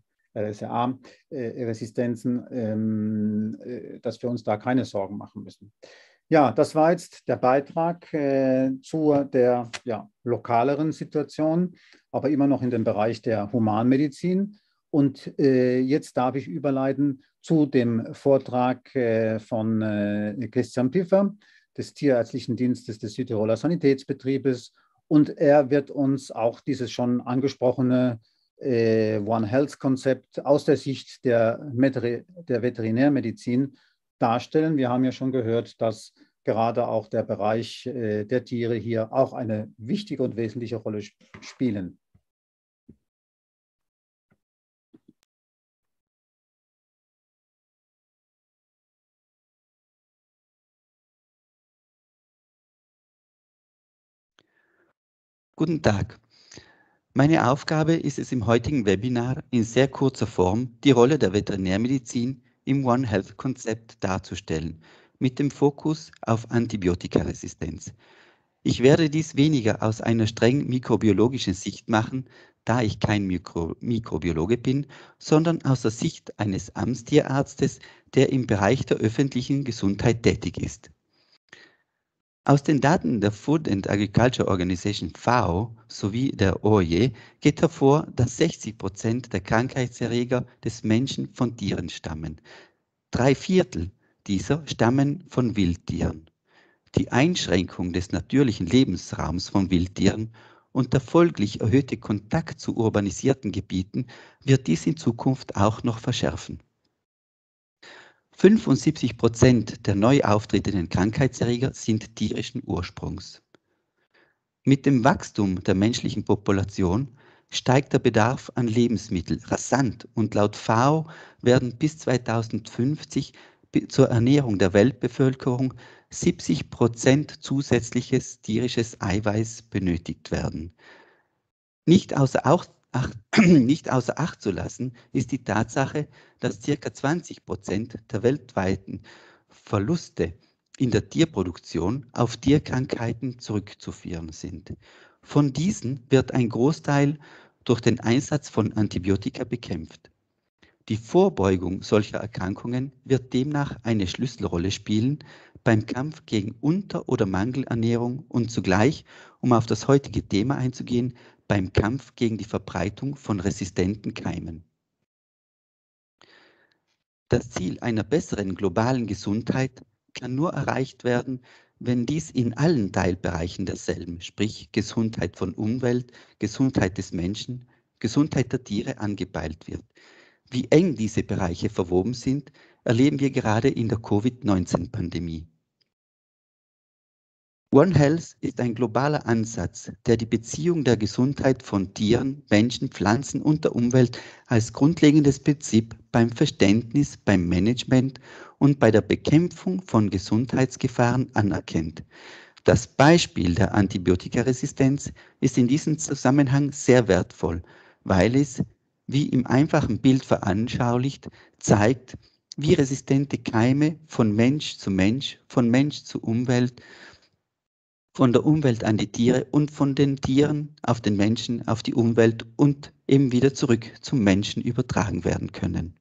RSA-Resistenzen, dass wir uns da keine Sorgen machen müssen. Ja, das war jetzt der Beitrag zu der lokaleren Situation, aber immer noch in dem Bereich der Humanmedizin. Und jetzt darf ich überleiten zu dem Vortrag von Christian Piffer des Tierärztlichen Dienstes des Südtiroler Sanitätsbetriebes. Und er wird uns auch dieses schon angesprochene One Health-Konzept aus der Sicht der Veterinärmedizin darstellen. Wir haben ja schon gehört, dass gerade auch der Bereich der Tiere hier auch eine wichtige und wesentliche Rolle spielen. Guten Tag. Meine Aufgabe ist es im heutigen Webinar in sehr kurzer Form die Rolle der Veterinärmedizin im One Health-Konzept darzustellen, mit dem Fokus auf Antibiotikaresistenz. Ich werde dies weniger aus einer streng mikrobiologischen Sicht machen, da ich kein Mikrobiologe bin, sondern aus der Sicht eines Amtstierarztes, der im Bereich der öffentlichen Gesundheit tätig ist. Aus den Daten der Food and Agriculture Organization FAO sowie der OIE geht hervor, dass 60% der Krankheitserreger des Menschen von Tieren stammen. 3/4 dieser stammen von Wildtieren. Die Einschränkung des natürlichen Lebensraums von Wildtieren und der folglich erhöhte Kontakt zu urbanisierten Gebieten wird dies in Zukunft auch noch verschärfen. 75% der neu auftretenden Krankheitserreger sind tierischen Ursprungs. Mit dem Wachstum der menschlichen Population steigt der Bedarf an Lebensmitteln rasant und laut FAO werden bis 2050 zur Ernährung der Weltbevölkerung 70% zusätzliches tierisches Eiweiß benötigt werden. Nicht außer Acht zu lassen ist die Tatsache, dass ca. 20% der weltweiten Verluste in der Tierproduktion auf Tierkrankheiten zurückzuführen sind. Von diesen wird ein Großteil durch den Einsatz von Antibiotika bekämpft. Die Vorbeugung solcher Erkrankungen wird demnach eine Schlüsselrolle spielen beim Kampf gegen Unter- oder Mangelernährung und zugleich, um auf das heutige Thema einzugehen, beim Kampf gegen die Verbreitung von resistenten Keimen. Das Ziel einer besseren globalen Gesundheit kann nur erreicht werden, wenn dies in allen Teilbereichen derselben, sprich Gesundheit von Umwelt, Gesundheit des Menschen, Gesundheit der Tiere angepeilt wird. Wie eng diese Bereiche verwoben sind, erleben wir gerade in der Covid-19-Pandemie. One Health ist ein globaler Ansatz, der die Beziehung der Gesundheit von Tieren, Menschen, Pflanzen und der Umwelt als grundlegendes Prinzip beim Verständnis, beim Management und bei der Bekämpfung von Gesundheitsgefahren anerkennt. Das Beispiel der Antibiotikaresistenz ist in diesem Zusammenhang sehr wertvoll, weil es, wie im einfachen Bild veranschaulicht, zeigt, wie resistente Keime von Mensch zu Mensch, von Mensch zu Umwelt, von der Umwelt an die Tiere und von den Tieren auf den Menschen, auf die Umwelt und eben wieder zurück zum Menschen übertragen werden können.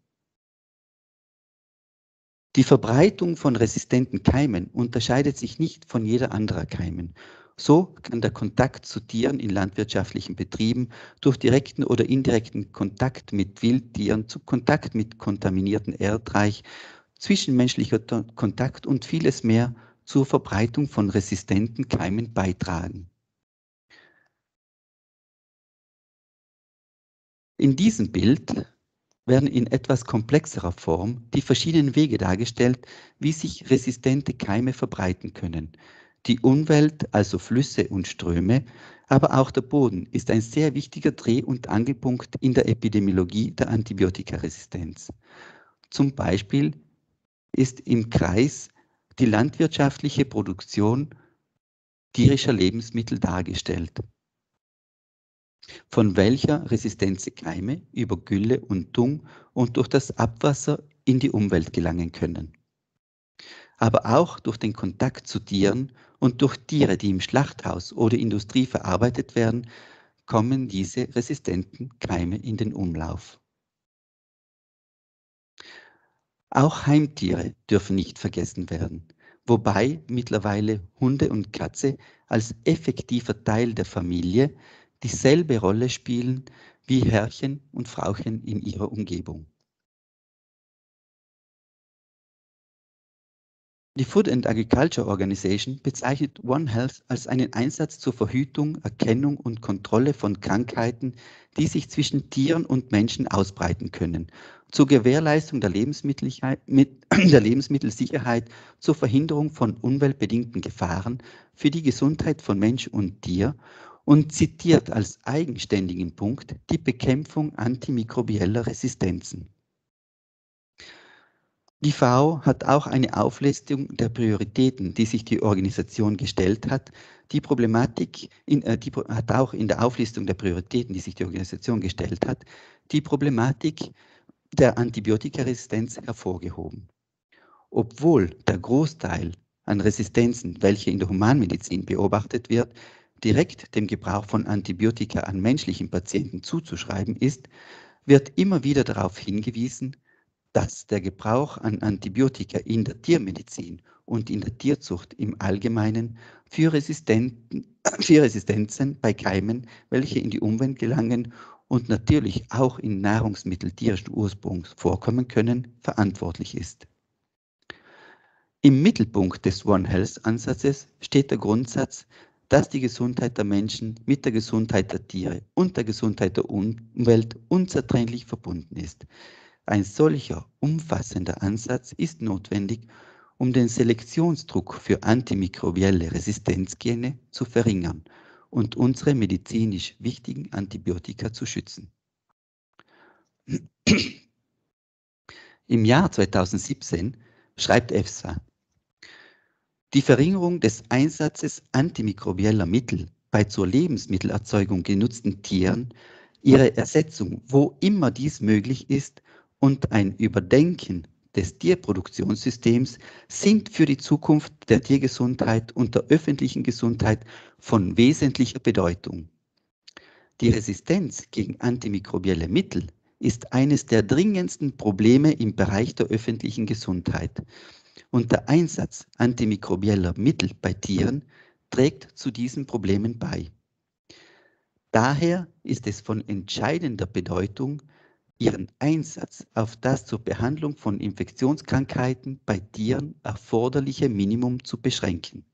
Die Verbreitung von resistenten Keimen unterscheidet sich nicht von jeder anderen Keimen. So kann der Kontakt zu Tieren in landwirtschaftlichen Betrieben durch direkten oder indirekten Kontakt mit Wildtieren, zu Kontakt mit kontaminiertem Erdreich, zwischenmenschlicher Kontakt und vieles mehr zur Verbreitung von resistenten Keimen beitragen. In diesem Bild werden in etwas komplexerer Form die verschiedenen Wege dargestellt, wie sich resistente Keime verbreiten können. Die Umwelt, also Flüsse und Ströme, aber auch der Boden ist ein sehr wichtiger Dreh- und Angelpunkt in der Epidemiologie der Antibiotikaresistenz. Zum Beispiel ist im Kreis die landwirtschaftliche Produktion tierischer Lebensmittel dargestellt, von welcher resistente Keime über Gülle und Dung und durch das Abwasser in die Umwelt gelangen können. Aber auch durch den Kontakt zu Tieren und durch Tiere, die im Schlachthaus oder Industrie verarbeitet werden, kommen diese resistenten Keime in den Umlauf. Auch Heimtiere dürfen nicht vergessen werden, wobei mittlerweile Hunde und Katze als effektiver Teil der Familie dieselbe Rolle spielen wie Herrchen und Frauchen in ihrer Umgebung. Die Food and Agriculture Organization bezeichnet One Health als einen Einsatz zur Verhütung, Erkennung und Kontrolle von Krankheiten, die sich zwischen Tieren und Menschen ausbreiten können, zur Gewährleistung der Lebensmittelsicherheit, zur Verhinderung von umweltbedingten Gefahren für die Gesundheit von Mensch und Tier und zitiert als eigenständigen Punkt die Bekämpfung antimikrobieller Resistenzen. Die FAO hat auch eine Auflistung der Prioritäten, die sich die Organisation gestellt hat. Hat auch in der Auflistung der Prioritäten, die sich die Organisation gestellt hat, die Problematik der Antibiotikaresistenz hervorgehoben. Obwohl der Großteil an Resistenzen, welche in der Humanmedizin beobachtet wird, direkt dem Gebrauch von Antibiotika an menschlichen Patienten zuzuschreiben ist, wird immer wieder darauf hingewiesen, dass der Gebrauch an Antibiotika in der Tiermedizin und in der Tierzucht im Allgemeinen für Resistenzen bei Keimen, welche in die Umwelt gelangen und natürlich auch in Nahrungsmittel tierischen Ursprungs vorkommen können, verantwortlich ist. Im Mittelpunkt des One Health Ansatzes steht der Grundsatz, dass die Gesundheit der Menschen mit der Gesundheit der Tiere und der Gesundheit der Umwelt unzertrennlich verbunden ist. Ein solcher umfassender Ansatz ist notwendig, um den Selektionsdruck für antimikrobielle Resistenzgene zu verringern und unsere medizinisch wichtigen Antibiotika zu schützen. Im Jahr 2017 schreibt EFSA, die Verringerung des Einsatzes antimikrobieller Mittel bei zur Lebensmittelerzeugung genutzten Tieren, ihre Ersetzung, wo immer dies möglich ist, und ein Überdenken des Tierproduktionssystems sind für die Zukunft der Tiergesundheit und der öffentlichen Gesundheit von wesentlicher Bedeutung. Die Resistenz gegen antimikrobielle Mittel ist eines der dringendsten Probleme im Bereich der öffentlichen Gesundheit. Und der Einsatz antimikrobieller Mittel bei Tieren trägt zu diesen Problemen bei. Daher ist es von entscheidender Bedeutung, ihren Einsatz auf das zur Behandlung von Infektionskrankheiten bei Tieren erforderliche Minimum zu beschränken.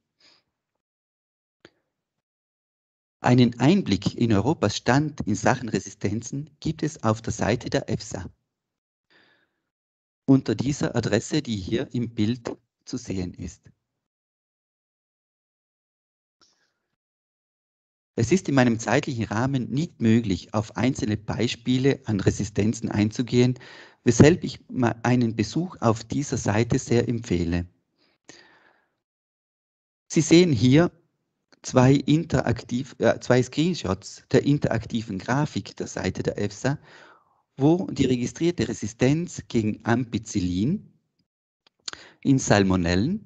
Einen Einblick in Europas Stand in Sachen Resistenzen gibt es auf der Seite der EFSA. Unter dieser Adresse, die hier im Bild zu sehen ist. Es ist in meinem zeitlichen Rahmen nicht möglich, auf einzelne Beispiele an Resistenzen einzugehen, weshalb ich einen Besuch auf dieser Seite sehr empfehle. Sie sehen hier zwei Screenshots der interaktiven Grafik der Seite der EFSA, wo die registrierte Resistenz gegen Ampicillin in Salmonellen,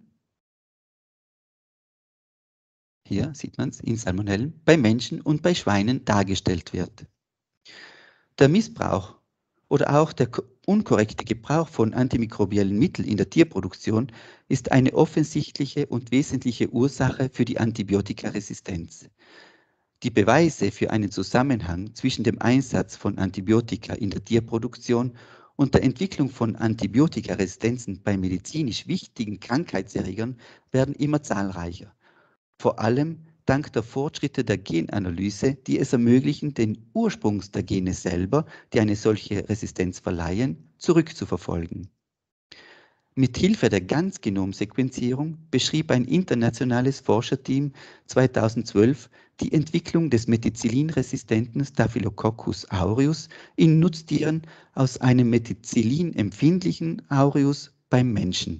hier sieht man es, in Salmonellen, bei Menschen und bei Schweinen dargestellt wird. Der Missbrauch oder auch der unkorrekte Gebrauch von antimikrobiellen Mitteln in der Tierproduktion ist eine offensichtliche und wesentliche Ursache für die Antibiotikaresistenz. Die Beweise für einen Zusammenhang zwischen dem Einsatz von Antibiotika in der Tierproduktion und der Entwicklung von Antibiotikaresistenzen bei medizinisch wichtigen Krankheitserregern werden immer zahlreicher. Vor allem dank der Fortschritte der Genanalyse, die es ermöglichen, den Ursprung der Gene selber, die eine solche Resistenz verleihen, zurückzuverfolgen. Mit Hilfe der Ganzgenomsequenzierung beschrieb ein internationales Forscherteam 2012 die Entwicklung des Methicillin-resistenten Staphylococcus aureus in Nutztieren aus einem Methicillin-empfindlichen Aureus beim Menschen.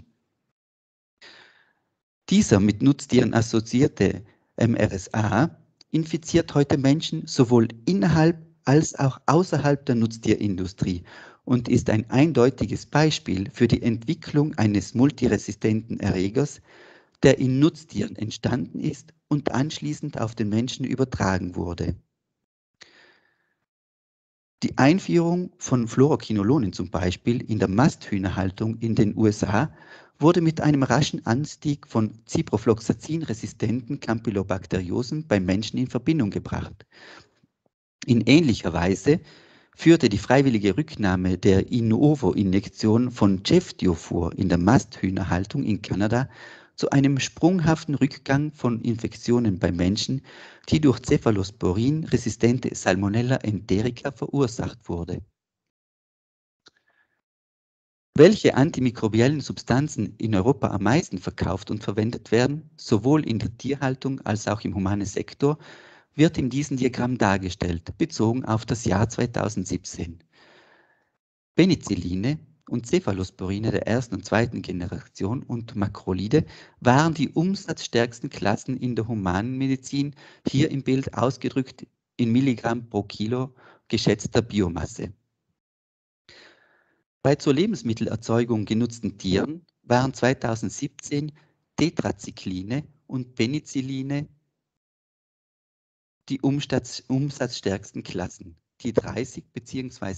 Dieser mit Nutztieren assoziierte MRSA infiziert heute Menschen sowohl innerhalb als auch außerhalb der Nutztierindustrie und ist ein eindeutiges Beispiel für die Entwicklung eines multiresistenten Erregers, der in Nutztieren entstanden ist und anschließend auf den Menschen übertragen wurde. Die Einführung von Fluoroquinolonen zum Beispiel in der Masthühnerhaltung in den USA wurde mit einem raschen Anstieg von Ciprofloxacin-resistenten Campylobacteriosen beim Menschen in Verbindung gebracht. In ähnlicher Weise führte die freiwillige Rücknahme der In-Ovo-Injektion von Ceftiofur in der Masthühnerhaltung in Kanada zu einem sprunghaften Rückgang von Infektionen bei Menschen, die durch Cephalosporin-resistente Salmonella enterica verursacht wurde. Welche antimikrobiellen Substanzen in Europa am meisten verkauft und verwendet werden, sowohl in der Tierhaltung als auch im humanen Sektor, wird in diesem Diagramm dargestellt, bezogen auf das Jahr 2017. Penicilline und Cephalosporine der ersten und zweiten Generation und Makrolide waren die umsatzstärksten Klassen in der Humanmedizin, hier im Bild ausgedrückt in Milligramm pro Kilo geschätzter Biomasse. Bei zur Lebensmittelerzeugung genutzten Tieren waren 2017 Tetracycline und Penicilline die umsatzstärksten Klassen, die 30 bzw.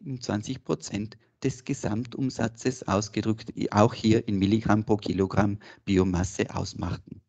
27% des Gesamtumsatzes ausgedrückt, auch hier in Milligramm pro Kilogramm Biomasse ausmachten.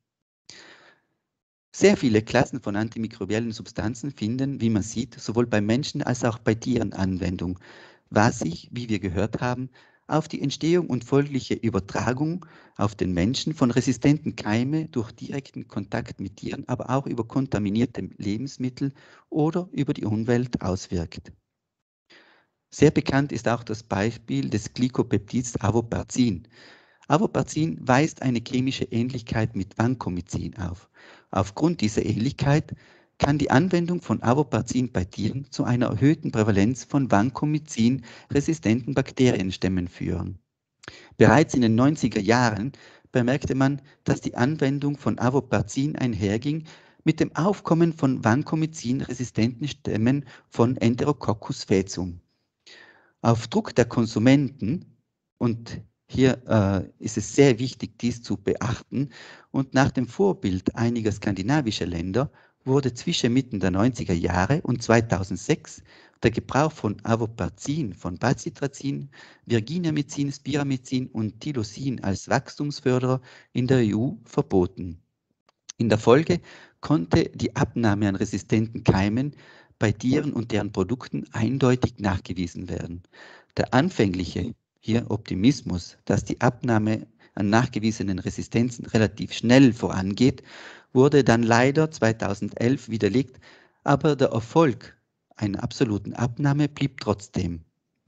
Sehr viele Klassen von antimikrobiellen Substanzen finden, wie man sieht, sowohl bei Menschen als auch bei Tieren Anwendung, was sich, wie wir gehört haben, auf die Entstehung und folgliche Übertragung auf den Menschen von resistenten Keime durch direkten Kontakt mit Tieren, aber auch über kontaminierte Lebensmittel oder über die Umwelt auswirkt. Sehr bekannt ist auch das Beispiel des Glycopeptids Avoperzin. Avoperzin weist eine chemische Ähnlichkeit mit Vancomycin auf. Aufgrund dieser Ähnlichkeit kann die Anwendung von Avoperzin bei Tieren zu einer erhöhten Prävalenz von Vancomycin-resistenten Bakterienstämmen führen. Bereits in den 90er Jahren bemerkte man, dass die Anwendung von Avoperzin einherging mit dem Aufkommen von Vancomycin-resistenten Stämmen von Enterococcus faecium. Auf Druck der Konsumenten, und hier ist es sehr wichtig, dies zu beachten, und nach dem Vorbild einiger skandinavischer Länder wurde zwischen Mitte der 90er Jahre und 2006 der Gebrauch von Avoperzin, von Bacitrazin, Virginiamycin, Spiramycin und Tilosin als Wachstumsförderer in der EU verboten. In der Folge konnte die Abnahme an resistenten Keimen bei Tieren und deren Produkten eindeutig nachgewiesen werden. Der anfängliche Optimismus, dass die Abnahme an nachgewiesenen Resistenzen relativ schnell vorangeht, wurde dann leider 2011 widerlegt, aber der Erfolg einer absoluten Abnahme blieb trotzdem.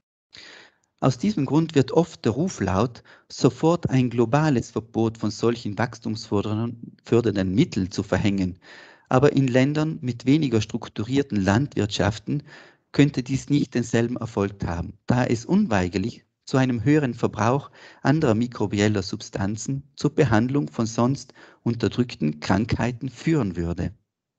Aus diesem Grund wird oft der Ruf laut, sofort ein globales Verbot von solchen wachstumsfördernden Mitteln zu verhängen. Aber in Ländern mit weniger strukturierten Landwirtschaften könnte dies nicht denselben Erfolg haben, da es unweigerlich zu einem höheren Verbrauch anderer mikrobieller Substanzen zur Behandlung von sonst unterdrückten Krankheiten führen würde.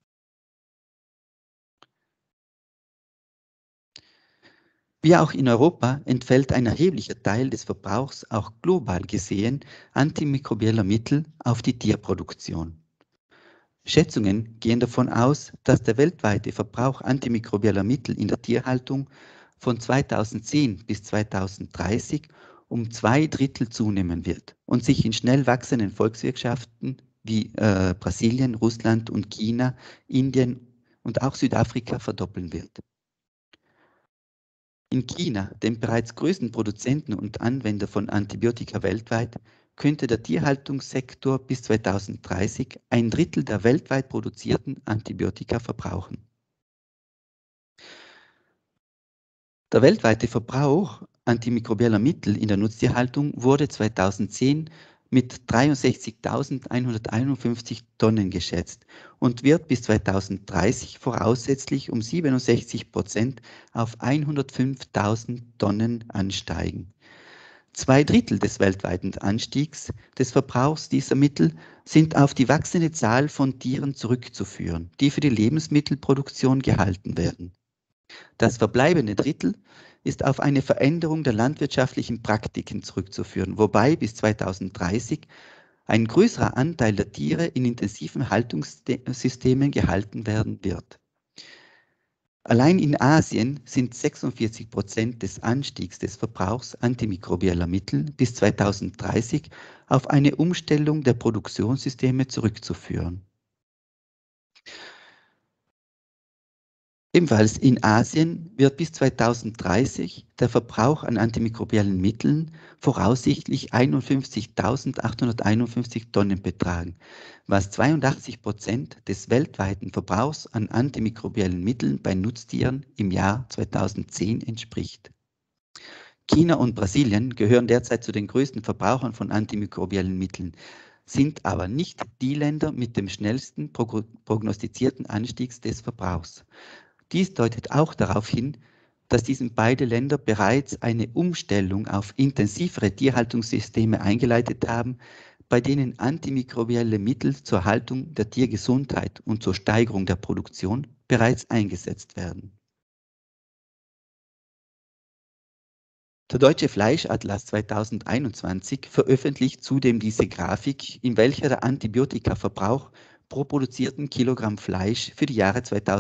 Wie auch in Europa entfällt ein erheblicher Teil des Verbrauchs, auch global gesehen, antimikrobieller Mittel auf die Tierproduktion. Schätzungen gehen davon aus, dass der weltweite Verbrauch antimikrobieller Mittel in der Tierhaltung von 2010 bis 2030 um 2/3 zunehmen wird und sich in schnell wachsenden Volkswirtschaften wie Brasilien, Russland und China, Indien und auch Südafrika verdoppeln wird. In China, dem bereits größten Produzenten und Anwender von Antibiotika weltweit, könnte der Tierhaltungssektor bis 2030 1/3 der weltweit produzierten Antibiotika verbrauchen. Der weltweite Verbrauch antimikrobieller Mittel in der Nutztierhaltung wurde 2010 mit 63.151 Tonnen geschätzt und wird bis 2030 voraussichtlich um 67% auf 105.000 Tonnen ansteigen. 2/3 des weltweiten Anstiegs des Verbrauchs dieser Mittel sind auf die wachsende Zahl von Tieren zurückzuführen, die für die Lebensmittelproduktion gehalten werden. Das verbleibende Drittel ist auf eine Veränderung der landwirtschaftlichen Praktiken zurückzuführen, wobei bis 2030 ein größerer Anteil der Tiere in intensiven Haltungssystemen gehalten werden wird. Allein in Asien sind 46% des Anstiegs des Verbrauchs antimikrobieller Mittel bis 2030 auf eine Umstellung der Produktionssysteme zurückzuführen. Ebenfalls in Asien wird bis 2030 der Verbrauch an antimikrobiellen Mitteln voraussichtlich 51.851 Tonnen betragen, was 82% des weltweiten Verbrauchs an antimikrobiellen Mitteln bei Nutztieren im Jahr 2010 entspricht. China und Brasilien gehören derzeit zu den größten Verbrauchern von antimikrobiellen Mitteln, sind aber nicht die Länder mit dem schnellsten prognostizierten Anstieg des Verbrauchs. Dies deutet auch darauf hin, dass diesen beide Länder bereits eine Umstellung auf intensivere Tierhaltungssysteme eingeleitet haben, bei denen antimikrobielle Mittel zur Haltung der Tiergesundheit und zur Steigerung der Produktion bereits eingesetzt werden. Der Deutsche Fleischatlas 2021 veröffentlicht zudem diese Grafik, in welcher der Antibiotikaverbrauch pro produzierten Kilogramm Fleisch für die Jahre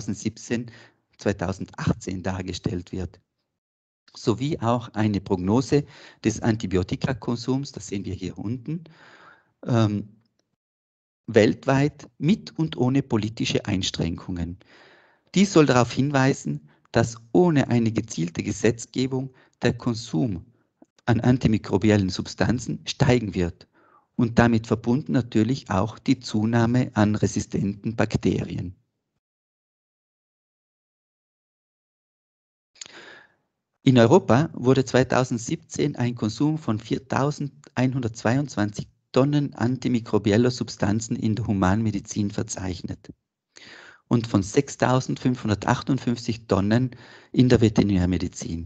2017-2018 dargestellt wird, sowie auch eine Prognose des Antibiotikakonsums, das sehen wir hier unten, weltweit mit und ohne politische Einschränkungen. Dies soll darauf hinweisen, dass ohne eine gezielte Gesetzgebung der Konsum an antimikrobiellen Substanzen steigen wird und damit verbunden natürlich auch die Zunahme an resistenten Bakterien. In Europa wurde 2017 ein Konsum von 4.122 Tonnen antimikrobieller Substanzen in der Humanmedizin verzeichnet und von 6.558 Tonnen in der Veterinärmedizin.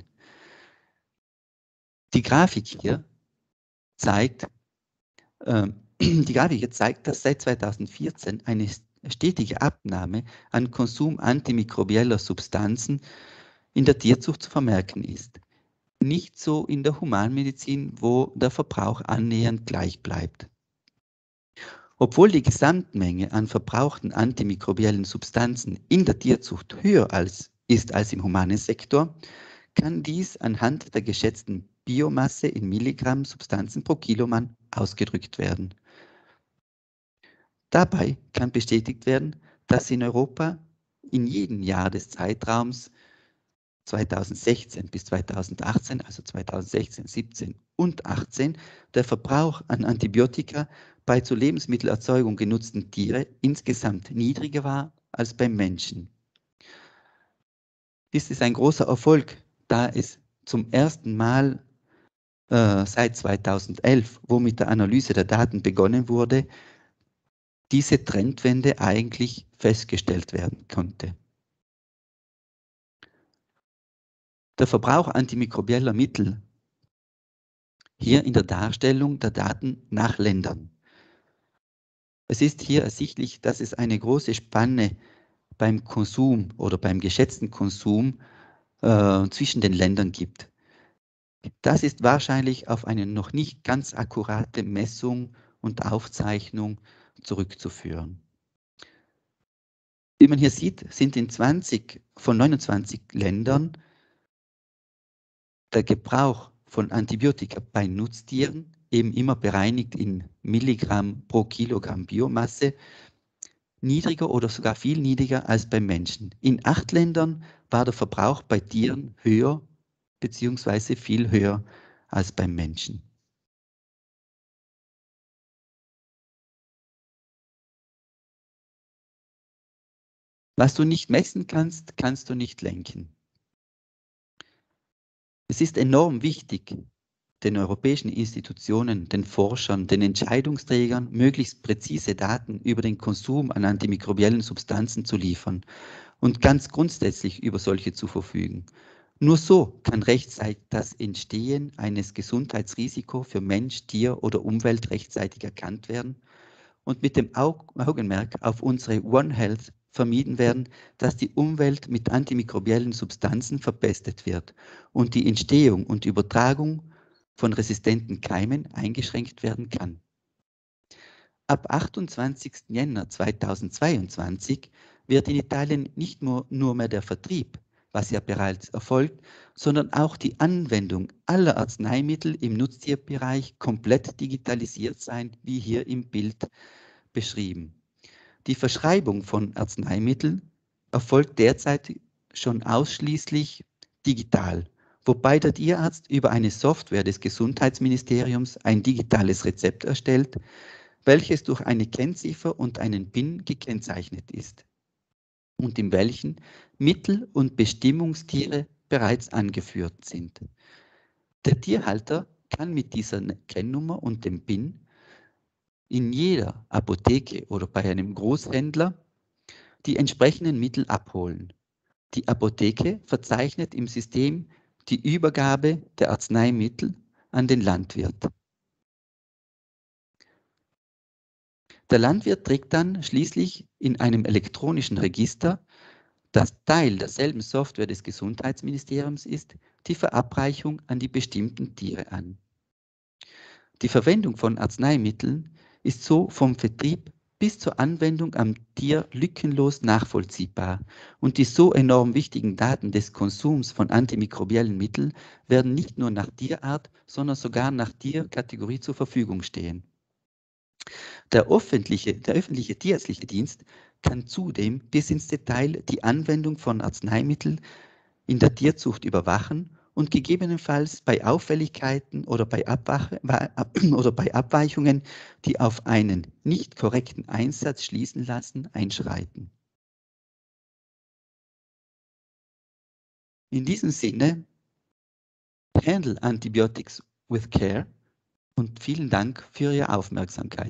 Die Grafik hier zeigt, dass seit 2014 eine stetige Abnahme an Konsum antimikrobieller Substanzen in der Tierzucht zu vermerken ist. Nicht so in der Humanmedizin, wo der Verbrauch annähernd gleich bleibt. Obwohl die Gesamtmenge an verbrauchten antimikrobiellen Substanzen in der Tierzucht höher ist als im humanen Sektor, kann dies anhand der geschätzten Biomasse in Milligramm Substanzen pro Kilogramm ausgedrückt werden. Dabei kann bestätigt werden, dass in Europa in jedem Jahr des Zeitraums 2016 bis 2018, also 2016, 17 und 18, der Verbrauch an Antibiotika bei zur Lebensmittelerzeugung genutzten Tiere insgesamt niedriger war als beim Menschen. Dies ist ein großer Erfolg, da es zum ersten Mal seit 2011, wo mit der Analyse der Daten begonnen wurde, diese Trendwende eigentlich festgestellt werden konnte. Der Verbrauch antimikrobieller Mittel, hier in der Darstellung der Daten nach Ländern. Es ist hier ersichtlich, dass es eine große Spanne beim Konsum oder beim geschätzten Konsum zwischen den Ländern gibt. Das ist wahrscheinlich auf eine noch nicht ganz akkurate Messung und Aufzeichnung zurückzuführen. Wie man hier sieht, sind in 20 von 29 Ländern der Gebrauch von Antibiotika bei Nutztieren eben immer bereinigt in Milligramm pro Kilogramm Biomasse, niedriger oder sogar viel niedriger als beim Menschen. In 8 Ländern war der Verbrauch bei Tieren höher bzw. viel höher als beim Menschen. Was du nicht messen kannst, kannst du nicht lenken. Es ist enorm wichtig, den europäischen Institutionen, den Forschern, den Entscheidungsträgern möglichst präzise Daten über den Konsum an antimikrobiellen Substanzen zu liefern und ganz grundsätzlich über solche zu verfügen. Nur so kann rechtzeitig das Entstehen eines Gesundheitsrisikos für Mensch, Tier oder Umwelt rechtzeitig erkannt werden und mit dem Augenmerk auf unsere One Health vermieden werden, dass die Umwelt mit antimikrobiellen Substanzen verpestet wird und die Entstehung und Übertragung von resistenten Keimen eingeschränkt werden kann. Ab 28. Jänner 2022 wird in Italien nicht nur mehr der Vertrieb, was ja bereits erfolgt, sondern auch die Anwendung aller Arzneimittel im Nutztierbereich komplett digitalisiert sein, wie hier im Bild beschrieben. Die Verschreibung von Arzneimitteln erfolgt derzeit schon ausschließlich digital, wobei der Tierarzt über eine Software des Gesundheitsministeriums ein digitales Rezept erstellt, welches durch eine Kennziffer und einen PIN gekennzeichnet ist und in welchen Mittel- und Bestimmungstiere bereits angeführt sind. Der Tierhalter kann mit dieser Kennnummer und dem PIN in jeder Apotheke oder bei einem Großhändler die entsprechenden Mittel abholen. Die Apotheke verzeichnet im System die Übergabe der Arzneimittel an den Landwirt. Der Landwirt trägt dann schließlich in einem elektronischen Register, das Teil derselben Software des Gesundheitsministeriums ist, die Verabreichung an die bestimmten Tiere an. Die Verwendung von Arzneimitteln ist so vom Vertrieb bis zur Anwendung am Tier lückenlos nachvollziehbar und die so enorm wichtigen Daten des Konsums von antimikrobiellen Mitteln werden nicht nur nach Tierart, sondern sogar nach Tierkategorie zur Verfügung stehen. Der öffentliche tierärztliche Dienst kann zudem bis ins Detail die Anwendung von Arzneimitteln in der Tierzucht überwachen und gegebenenfalls bei Auffälligkeiten oder bei Abweichungen, die auf einen nicht korrekten Einsatz schließen lassen, einschreiten. In diesem Sinne, handle antibiotics with care und vielen Dank für Ihre Aufmerksamkeit.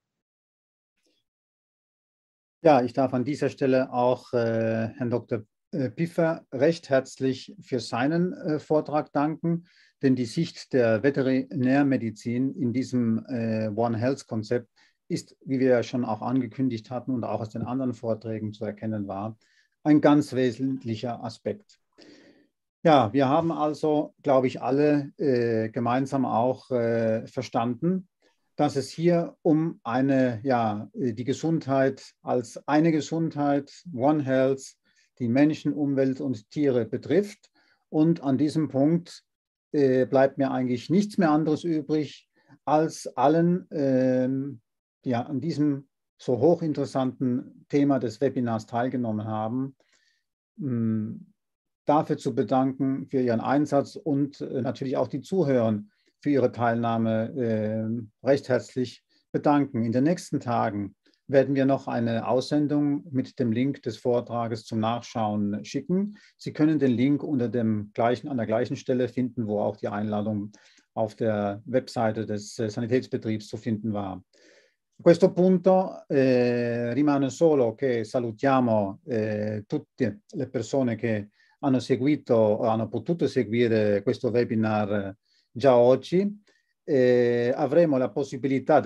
Ja, ich darf an dieser Stelle auch Herrn Dr. Piffer recht herzlich für seinen Vortrag danken, denn die Sicht der Veterinärmedizin in diesem One Health-Konzept ist, wie wir ja schon auch angekündigt hatten und auch aus den anderen Vorträgen zu erkennen war, ein ganz wesentlicher Aspekt. Ja, wir haben also, glaube ich, alle gemeinsam auch verstanden, dass es hier um die Gesundheit als eine Gesundheit, One Health, die Menschen, Umwelt und Tiere betrifft. Und an diesem Punkt bleibt mir eigentlich nichts mehr anderes übrig, als allen an diesem so hochinteressanten Thema des Webinars teilgenommen haben, dafür zu bedanken für Ihren Einsatz und natürlich auch die Zuhörer für Ihre Teilnahme recht herzlich bedanken. In den nächsten Tagen werden wir noch eine Aussendung mit dem Link des Vortrages zum Nachschauen schicken. Sie können den Link an der gleichen Stelle finden, wo auch die Einladung auf der Webseite des Sanitätsbetriebs zu finden war. A questo punto rimane solo che salutiamo tutte le persone che hanno seguito o hanno potuto seguire questo webinar già oggi. Daremo la possibilità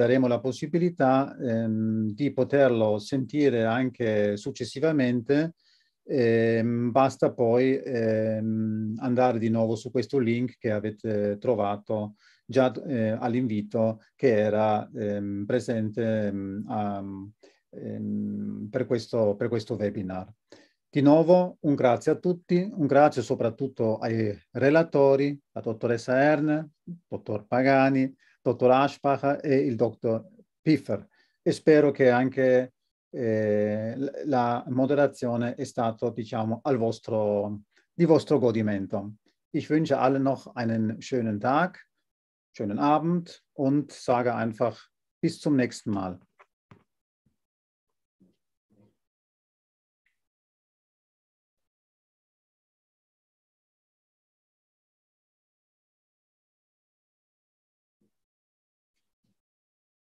di poterlo sentire anche successivamente. Basta poi andare di nuovo su questo link che avete trovato già all'invito che era presente per questo webinar. Di nuovo un grazie a tutti, un grazie soprattutto ai relatori, la dottoressa Erne, il dottor Pagani, dottor Aschbacher e il dottor Piffer. E spero che anche la moderazione è stata, diciamo, di vostro godimento. Ich wünsche allen noch einen schönen Tag, schönen Abend und sage einfach bis zum nächsten Mal.